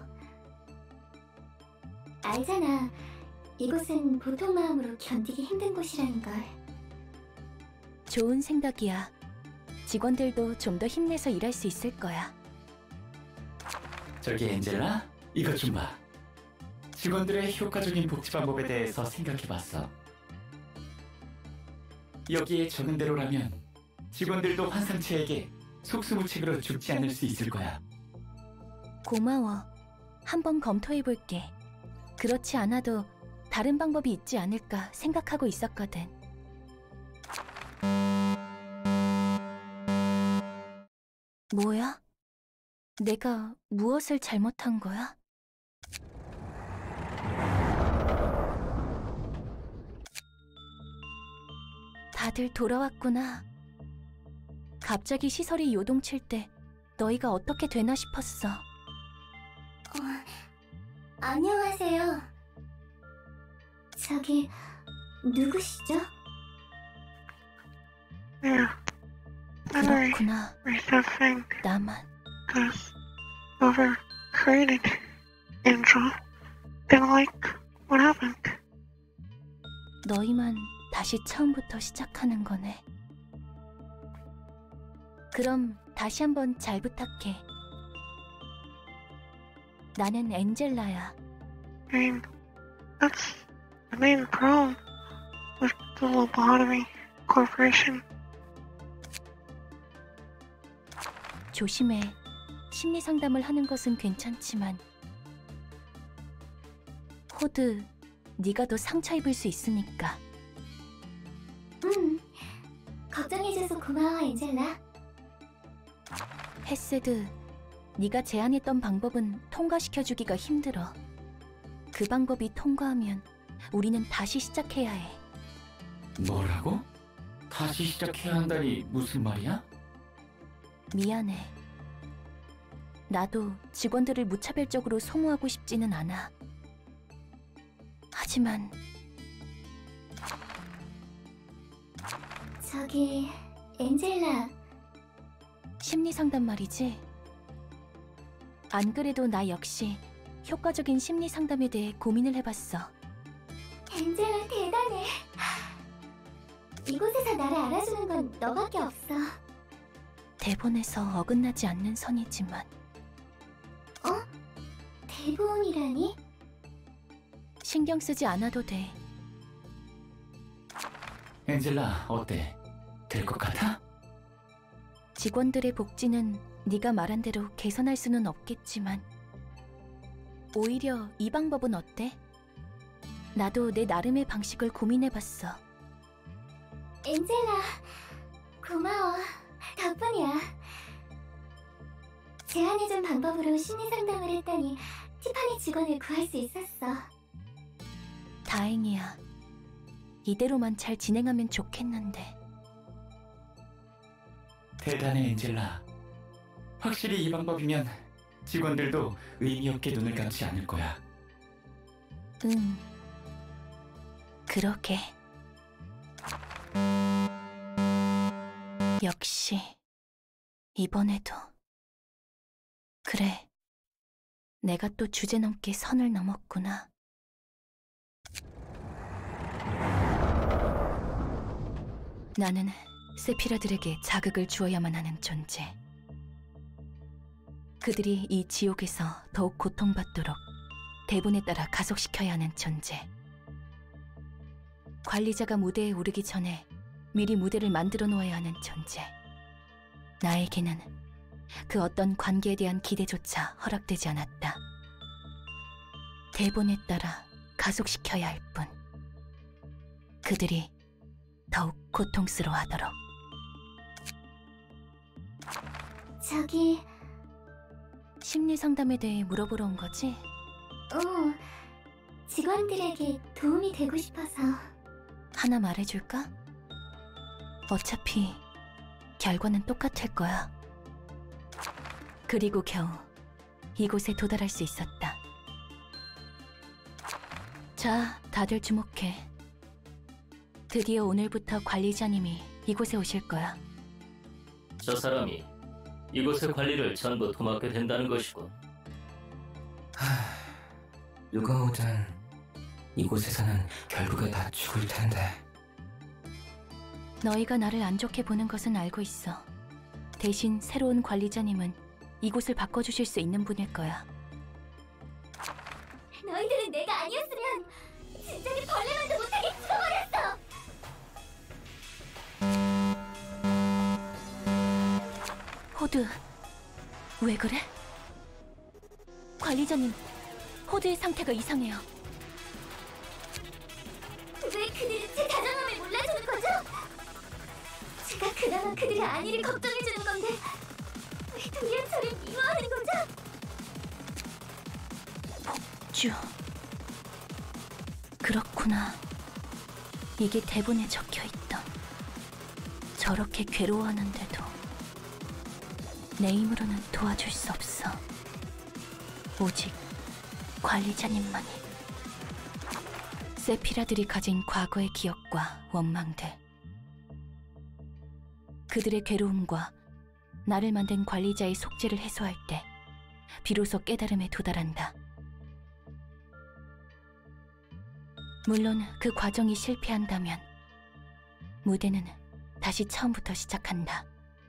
알잖아. 이곳은 보통 마음으로 견디기 힘든 곳이라는 걸. 좋은 생각이야. 직원들도 좀 더 힘내서 일할 수 있을 거야. 저기 엔젤라, 이것 좀 봐. 직원들의 효과적인 복지 방법에 대해서 생각해봤어. 여기에 적은 대로라면 직원들도 환상체에게 속수무책으로 죽지 않을 수 있을 거야. 고마워. 한번 검토해볼게. 그렇지 않아도 다른 방법이 있지 않을까 생각하고 있었거든. 뭐야? 내가 무엇을 잘못한 거야? 다들 돌아왔구나. 갑자기 시설이 요동칠 때 너희가 어떻게 되나 싶었어. 안녕하세요. 저기, 누구시죠? Yeah. And I 그렇구나. still think 나만. because whoever created Angel didn't like what happened. 너희만 다시 처음부터 시작하는 거네. 그럼 다시 한번 잘 부탁해. 나는 엔젤라야. I mean, that's the main problem with the Lobotomy Corporation. 조심해. 심리 상담을 하는 것은 괜찮지만 호드, 네가 더 상처 입을 수 있으니까. 걱정해줘서 고마워, 엔젤라. 헤세드, 네가 제안했던 방법은 통과시켜주기가 힘들어. 그 방법이 통과하면 우리는 다시 시작해야 해. 뭐라고? 다시 시작해야 한다니 무슨 말이야? 미안해. 나도 직원들을 무차별적으로 소모하고 싶지는 않아. 하지만 저기, 엔젤라. 심리상담 말이지? 안 그래도 나 역시 효과적인 심리상담에 대해 고민을 해봤어. 엔젤라 대단해. 이곳에서 나를 알아주는 건 너밖에 없어. 대본에서 어긋나지 않는 선이지만 대본이라니? 신경 쓰지 않아도 돼. 엔젤라, 어때? 될 것 같아? 직원들의 복지는 네가 말한 대로 개선할 수는 없겠지만 오히려 이 방법은 어때? 나도 내 나름의 방식을 고민해봤어. 엔젤라, 고마워. 덕분이야. 제안해준 방법으로 심리상담을 했더니 티파니 직원을 구할 수 있었어. 다행이야. 이대로만 잘 진행하면 좋겠는데. 대단해 엔젤라. 확실히 이 방법이면 직원들도 의미 없게 눈을 감지 않을 거야. 응. 그러게. 역시 이번에도. 그래. 내가 또 주제넘게 선을 넘었구나. 나는 세피라들에게 자극을 주어야만 하는 존재. 그들이 이 지옥에서 더욱 고통받도록 대본에 따라 가속시켜야 하는 존재. 관리자가 무대에 오르기 전에 미리 무대를 만들어 놓아야 하는 존재. 나에게는 그 어떤 관계에 대한 기대조차 허락되지 않았다. 대본에 따라 가속시켜야 할 뿐. 그들이 더욱 고통스러워하도록. 저기, 심리상담에 대해 물어보러 온 거지? 직원들에게 도움이 되고 싶어서. 하나 말해줄까? 어차피 결과는 똑같을 거야. 그리고 겨우 이곳에 도달할 수 있었다. 자, 다들 주목해. 드디어 오늘부터 관리자님이 이곳에 오실 거야. 저 사람이 이곳의 관리를 전부 도맡게 된다는 것이고. 누가 오든 이곳에서는 결국에 다 죽을 텐데. 너희가 나를 안 좋게 보는 것은 알고 있어. 대신 새로운 관리자님은 이곳을 바꿔주실 수 있는 분일 거야. 너희들은 내가 아니었으면 진작에 벌레만도 못하게 죽어버렸어! 호드, 왜 그래? 관리자님, 호드의 상태가 이상해요. 왜 그들은 제 다정함을 몰라주는 거죠? 제가 그나마 그들의 안위를 걱정해주는 건데 왜 도리어 저를 미워하는 거죠? 쭈. 그렇구나. 이게 대본에 적혀있던. 저렇게 괴로워하는데도 내 힘으로는 도와줄 수 없어. 오직 관리자님만이. 세피라들이 가진 과거의 기억과 원망들. 그들의 괴로움과 나를 만든 관리자의 속죄를 해소할 때 비로소 깨달음에 도달한다. 물론 그 과정이 실패한다면 무대는 다시 처음부터 시작한다.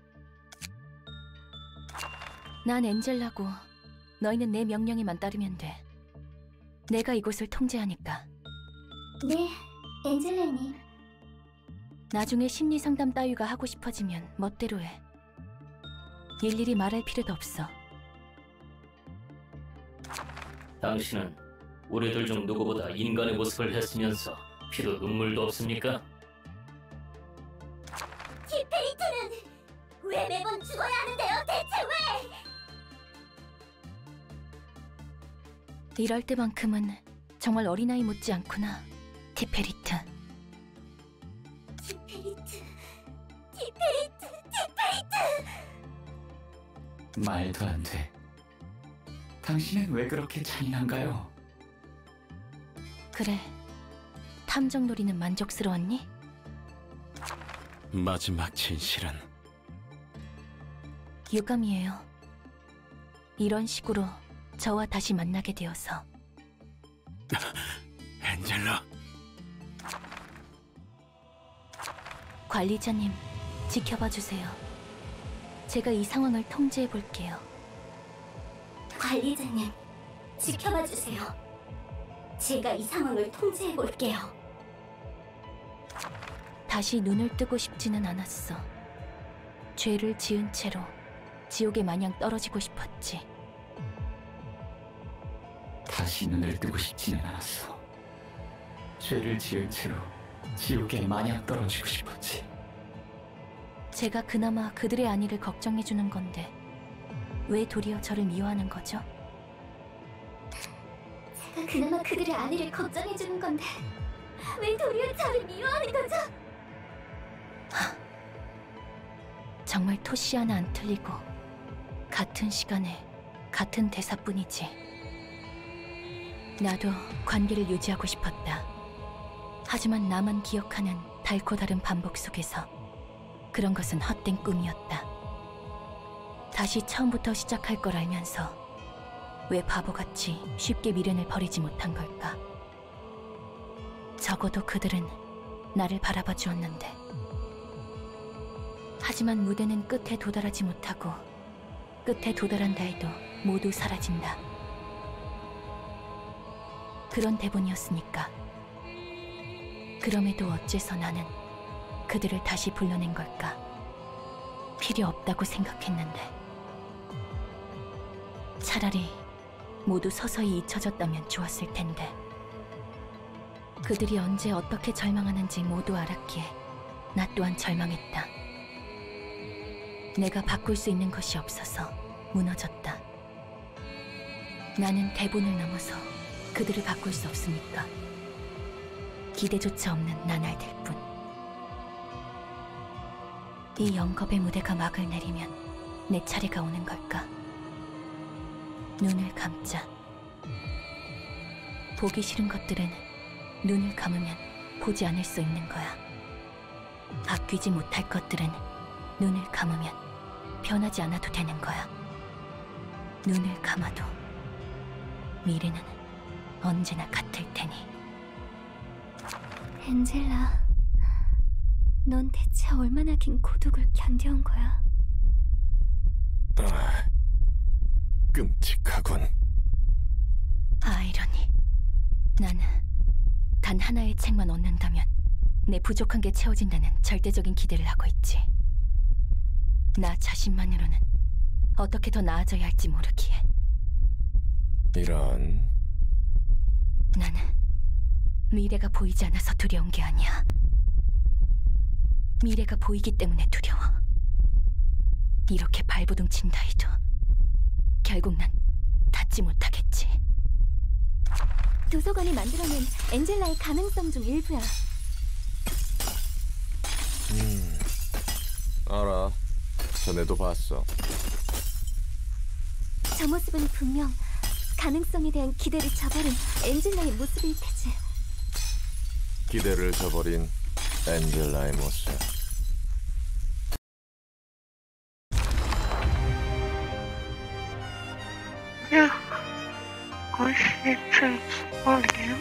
난 엔젤라고 너희는 내 명령에만 따르면 돼. 내가 이곳을 통제하니까. 네, 엔젤라님. 나중에 심리상담 따위가 하고 싶어지면 멋대로 해. 일일이 말할 필요도 없어. 당신은 우리들 중 누구보다 인간의 모습을 했으면서 피도 눈물도 없습니까? 디페이트는 왜 매번 죽어야 하는데요, 대체 왜? 이럴 때만큼은 정말 어린아이 못지 않구나, 티페리트. 디페이트! 말도 안 돼. 당신은 왜 그렇게 잔인한가요? 그래, 탐정놀이는 만족스러웠니? 마지막 진실은 유감이에요. 이런 식으로 저와 다시 만나게 되어서. 엔젤라. 관리자님, 지켜봐 주세요. 제가 이 상황을 통제해 볼게요. 관리자님, 지켜봐 주세요. 제가 이 상황을 통제해 볼게요. 다시 눈을 뜨고 싶지는 않았어. 죄를 지은 채로 지옥에 마냥 떨어지고 싶었지. 다시 눈을 뜨고 싶지는 않았어. 죄를 지은 채로 지옥에 마냥 떨어지고 싶었지. 제가 그나마 그들의 안위를 걱정해주는 건데 왜 도리어 저를 미워하는 거죠? 제가 그나마 그들의 안위를 걱정해주는 건데 왜 도리어 저를 미워하는 거죠? 정말 토시 하나 안 틀리고 같은 시간에 같은 대사뿐이지. 나도 관계를 유지하고 싶었다. 하지만 나만 기억하는 달고 다른 반복 속에서 그런 것은 헛된 꿈이었다. 다시 처음부터 시작할 걸 알면서 왜 바보같이 쉽게 미련을 버리지 못한 걸까? 적어도 그들은 나를 바라봐 주었는데. 하지만 무대는 끝에 도달하지 못하고 끝에 도달한다 해도 모두 사라진다. 그런 대본이었으니까. 그럼에도 어째서 나는 그들을 다시 불러낸 걸까? 필요 없다고 생각했는데. 차라리 모두 서서히 잊혀졌다면 좋았을 텐데. 그들이 언제 어떻게 절망하는지 모두 알았기에 나 또한 절망했다. 내가 바꿀 수 있는 것이 없어서 무너졌다. 나는 대본을 넘어서 그들을 바꿀 수 없으니까. 기대조차 없는 나날들 뿐. 이 영겁의 무대가 막을 내리면 내 차례가 오는 걸까? 눈을 감자. 보기 싫은 것들은 눈을 감으면 보지 않을 수 있는 거야. 바뀌지 못할 것들은 눈을 감으면 변하지 않아도 되는 거야. 눈을 감아도 미래는 언제나 같을 테니. 엔젤라, 넌 대체 얼마나 긴 고독을 견뎌온 거야? 끔찍하군. 아이러니. 나는 단 하나의 책만 얻는다면 내 부족한 게 채워진다는 절대적인 기대를 하고 있지. 나 자신만으로는 어떻게 더 나아져야 할지 모르기에. 이런. 나는 미래가 보이지 않아서 두려운 게 아니야. 미래가 보이기 때문에 두려워. 이렇게 발버둥 친다 해도 결국 난 닿지 못하겠지. 도서관이 만들어낸 엔젤라의 가능성 중 일부야. 알아. 전에도 봤어. 저 모습은 분명 가능성에 대한 기대를 저버린 엔젤라의 모습일 테지. 기대를 저버린 엔젤라의 모습. Yeah, I see transforming.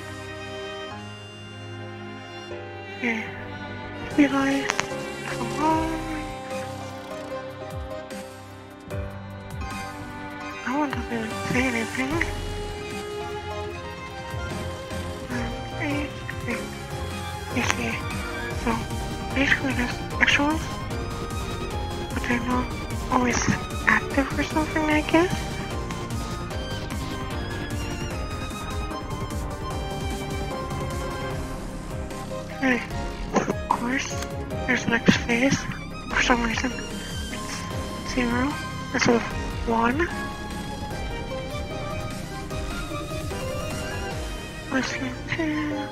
Yeah, be like, come on. No one doesn't even say anything. Okay, so basically there's actuals, but they're not always active or something, I guess. Okay, of course, there's the next phase. For some reason, it's 0 instead of 1. Listen to...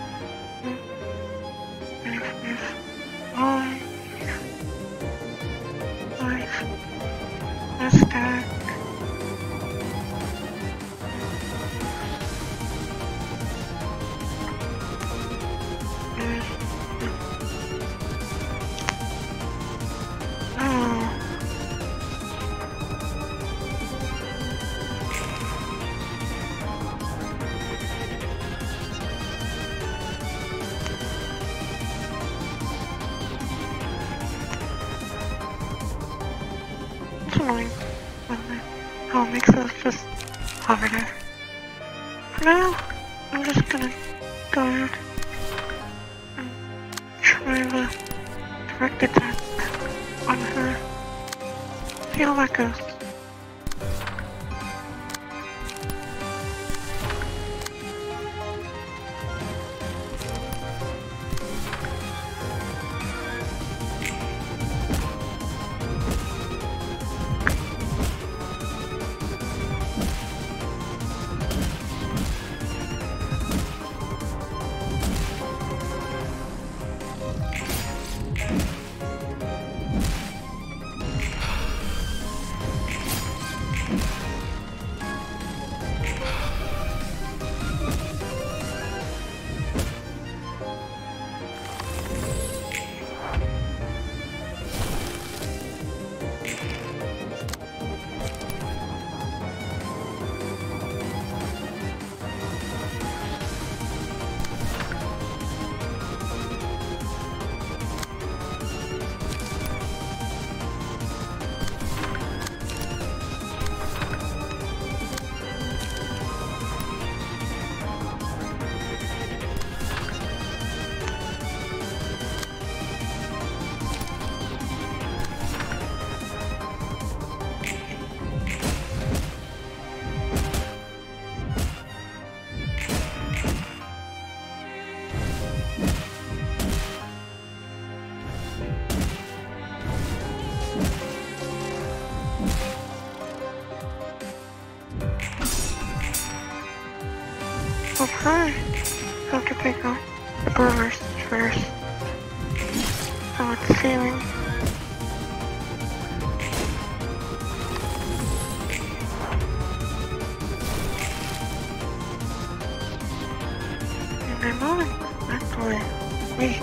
Stack. It's annoying. How it makes us just hover there. For now, I'm just gonna guard and try to direct attack on her. See how that goes. I have to pick up the burgers first. So it's seeming. And I'm not actually weak.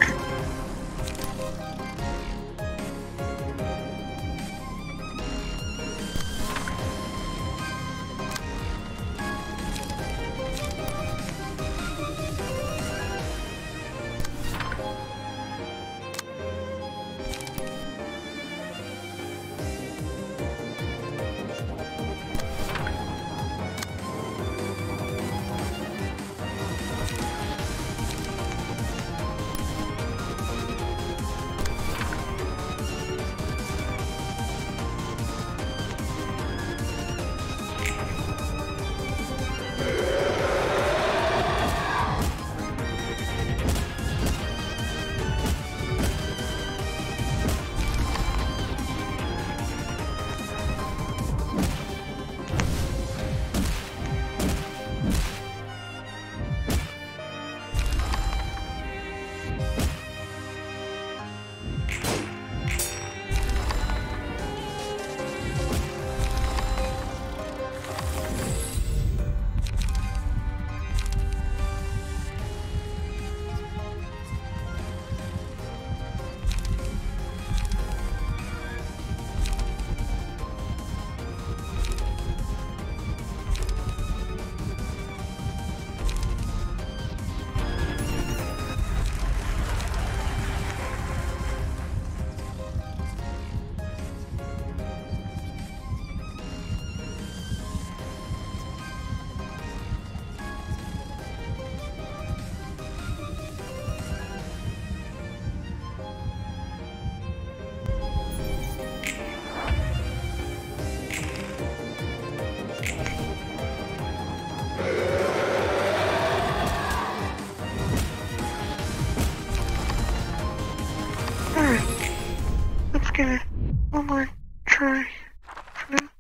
Let's give it one more try for now.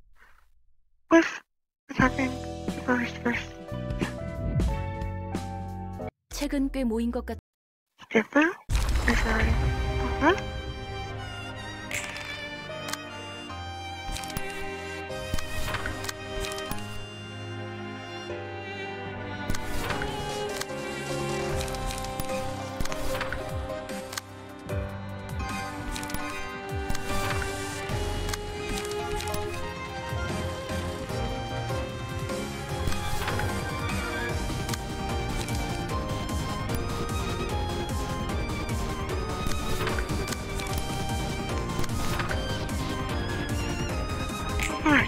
With attacking the burgers first. 책은 꽤 모인 것 같. Skip that. Make sure I got that. Alright.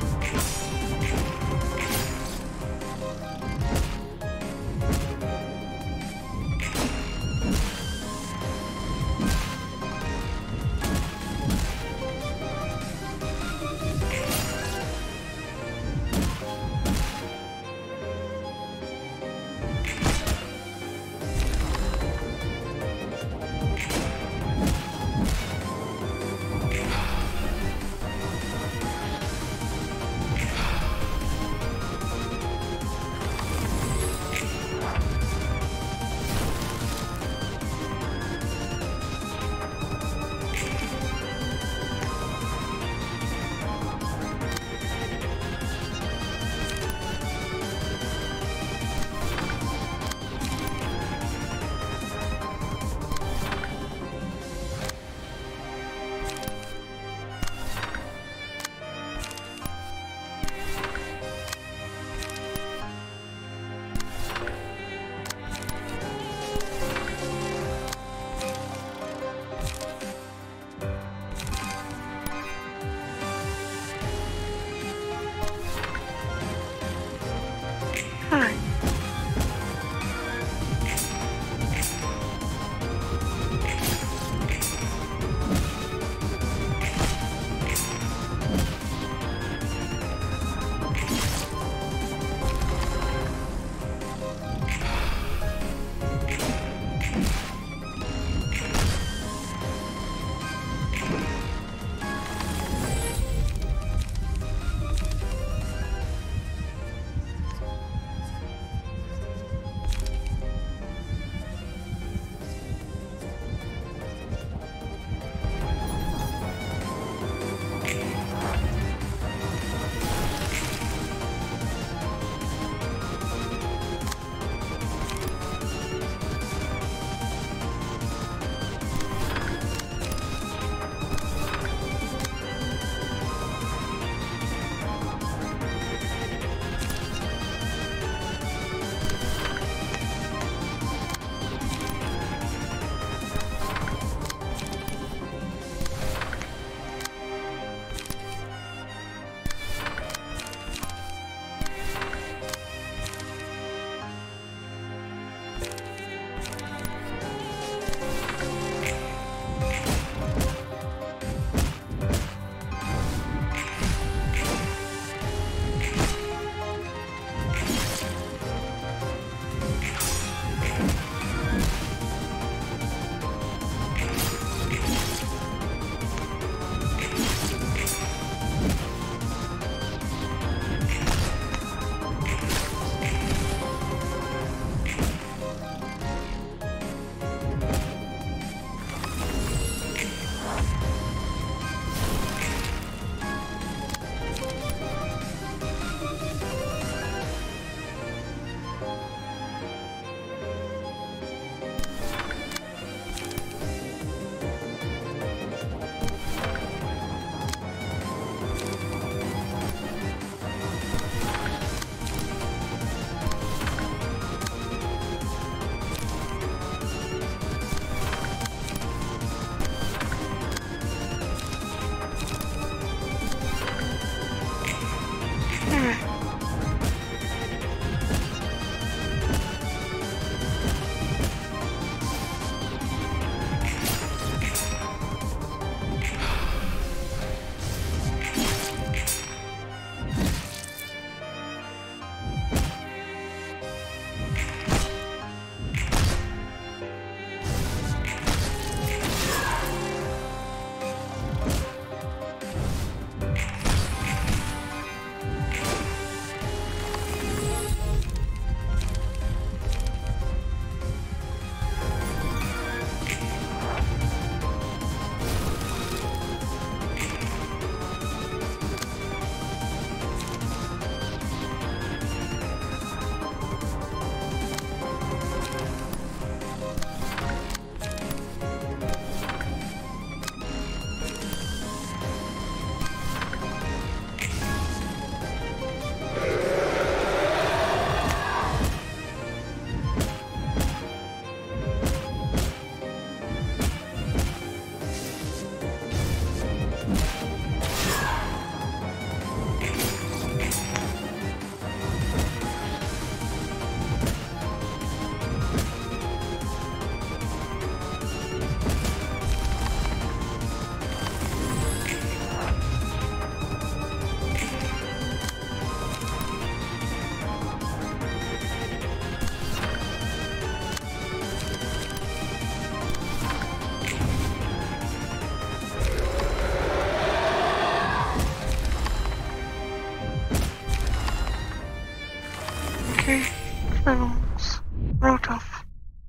Okay, spells. Real tough.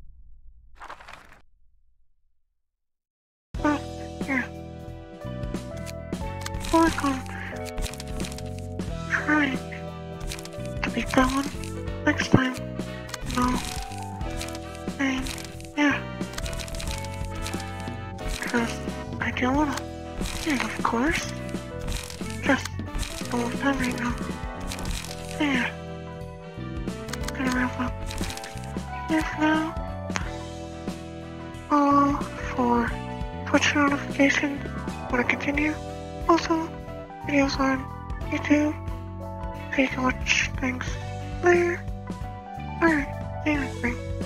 But, yeah. Work on trying to beat that one next time. No. And, yeah. Because I do wanna. Yeah, of course. Just a long time right now. Yeah. Gonna wrap up here for now. For Twitch notifications when I continue. Also, videos on YouTube. So you can watch things later. Alright, anyway.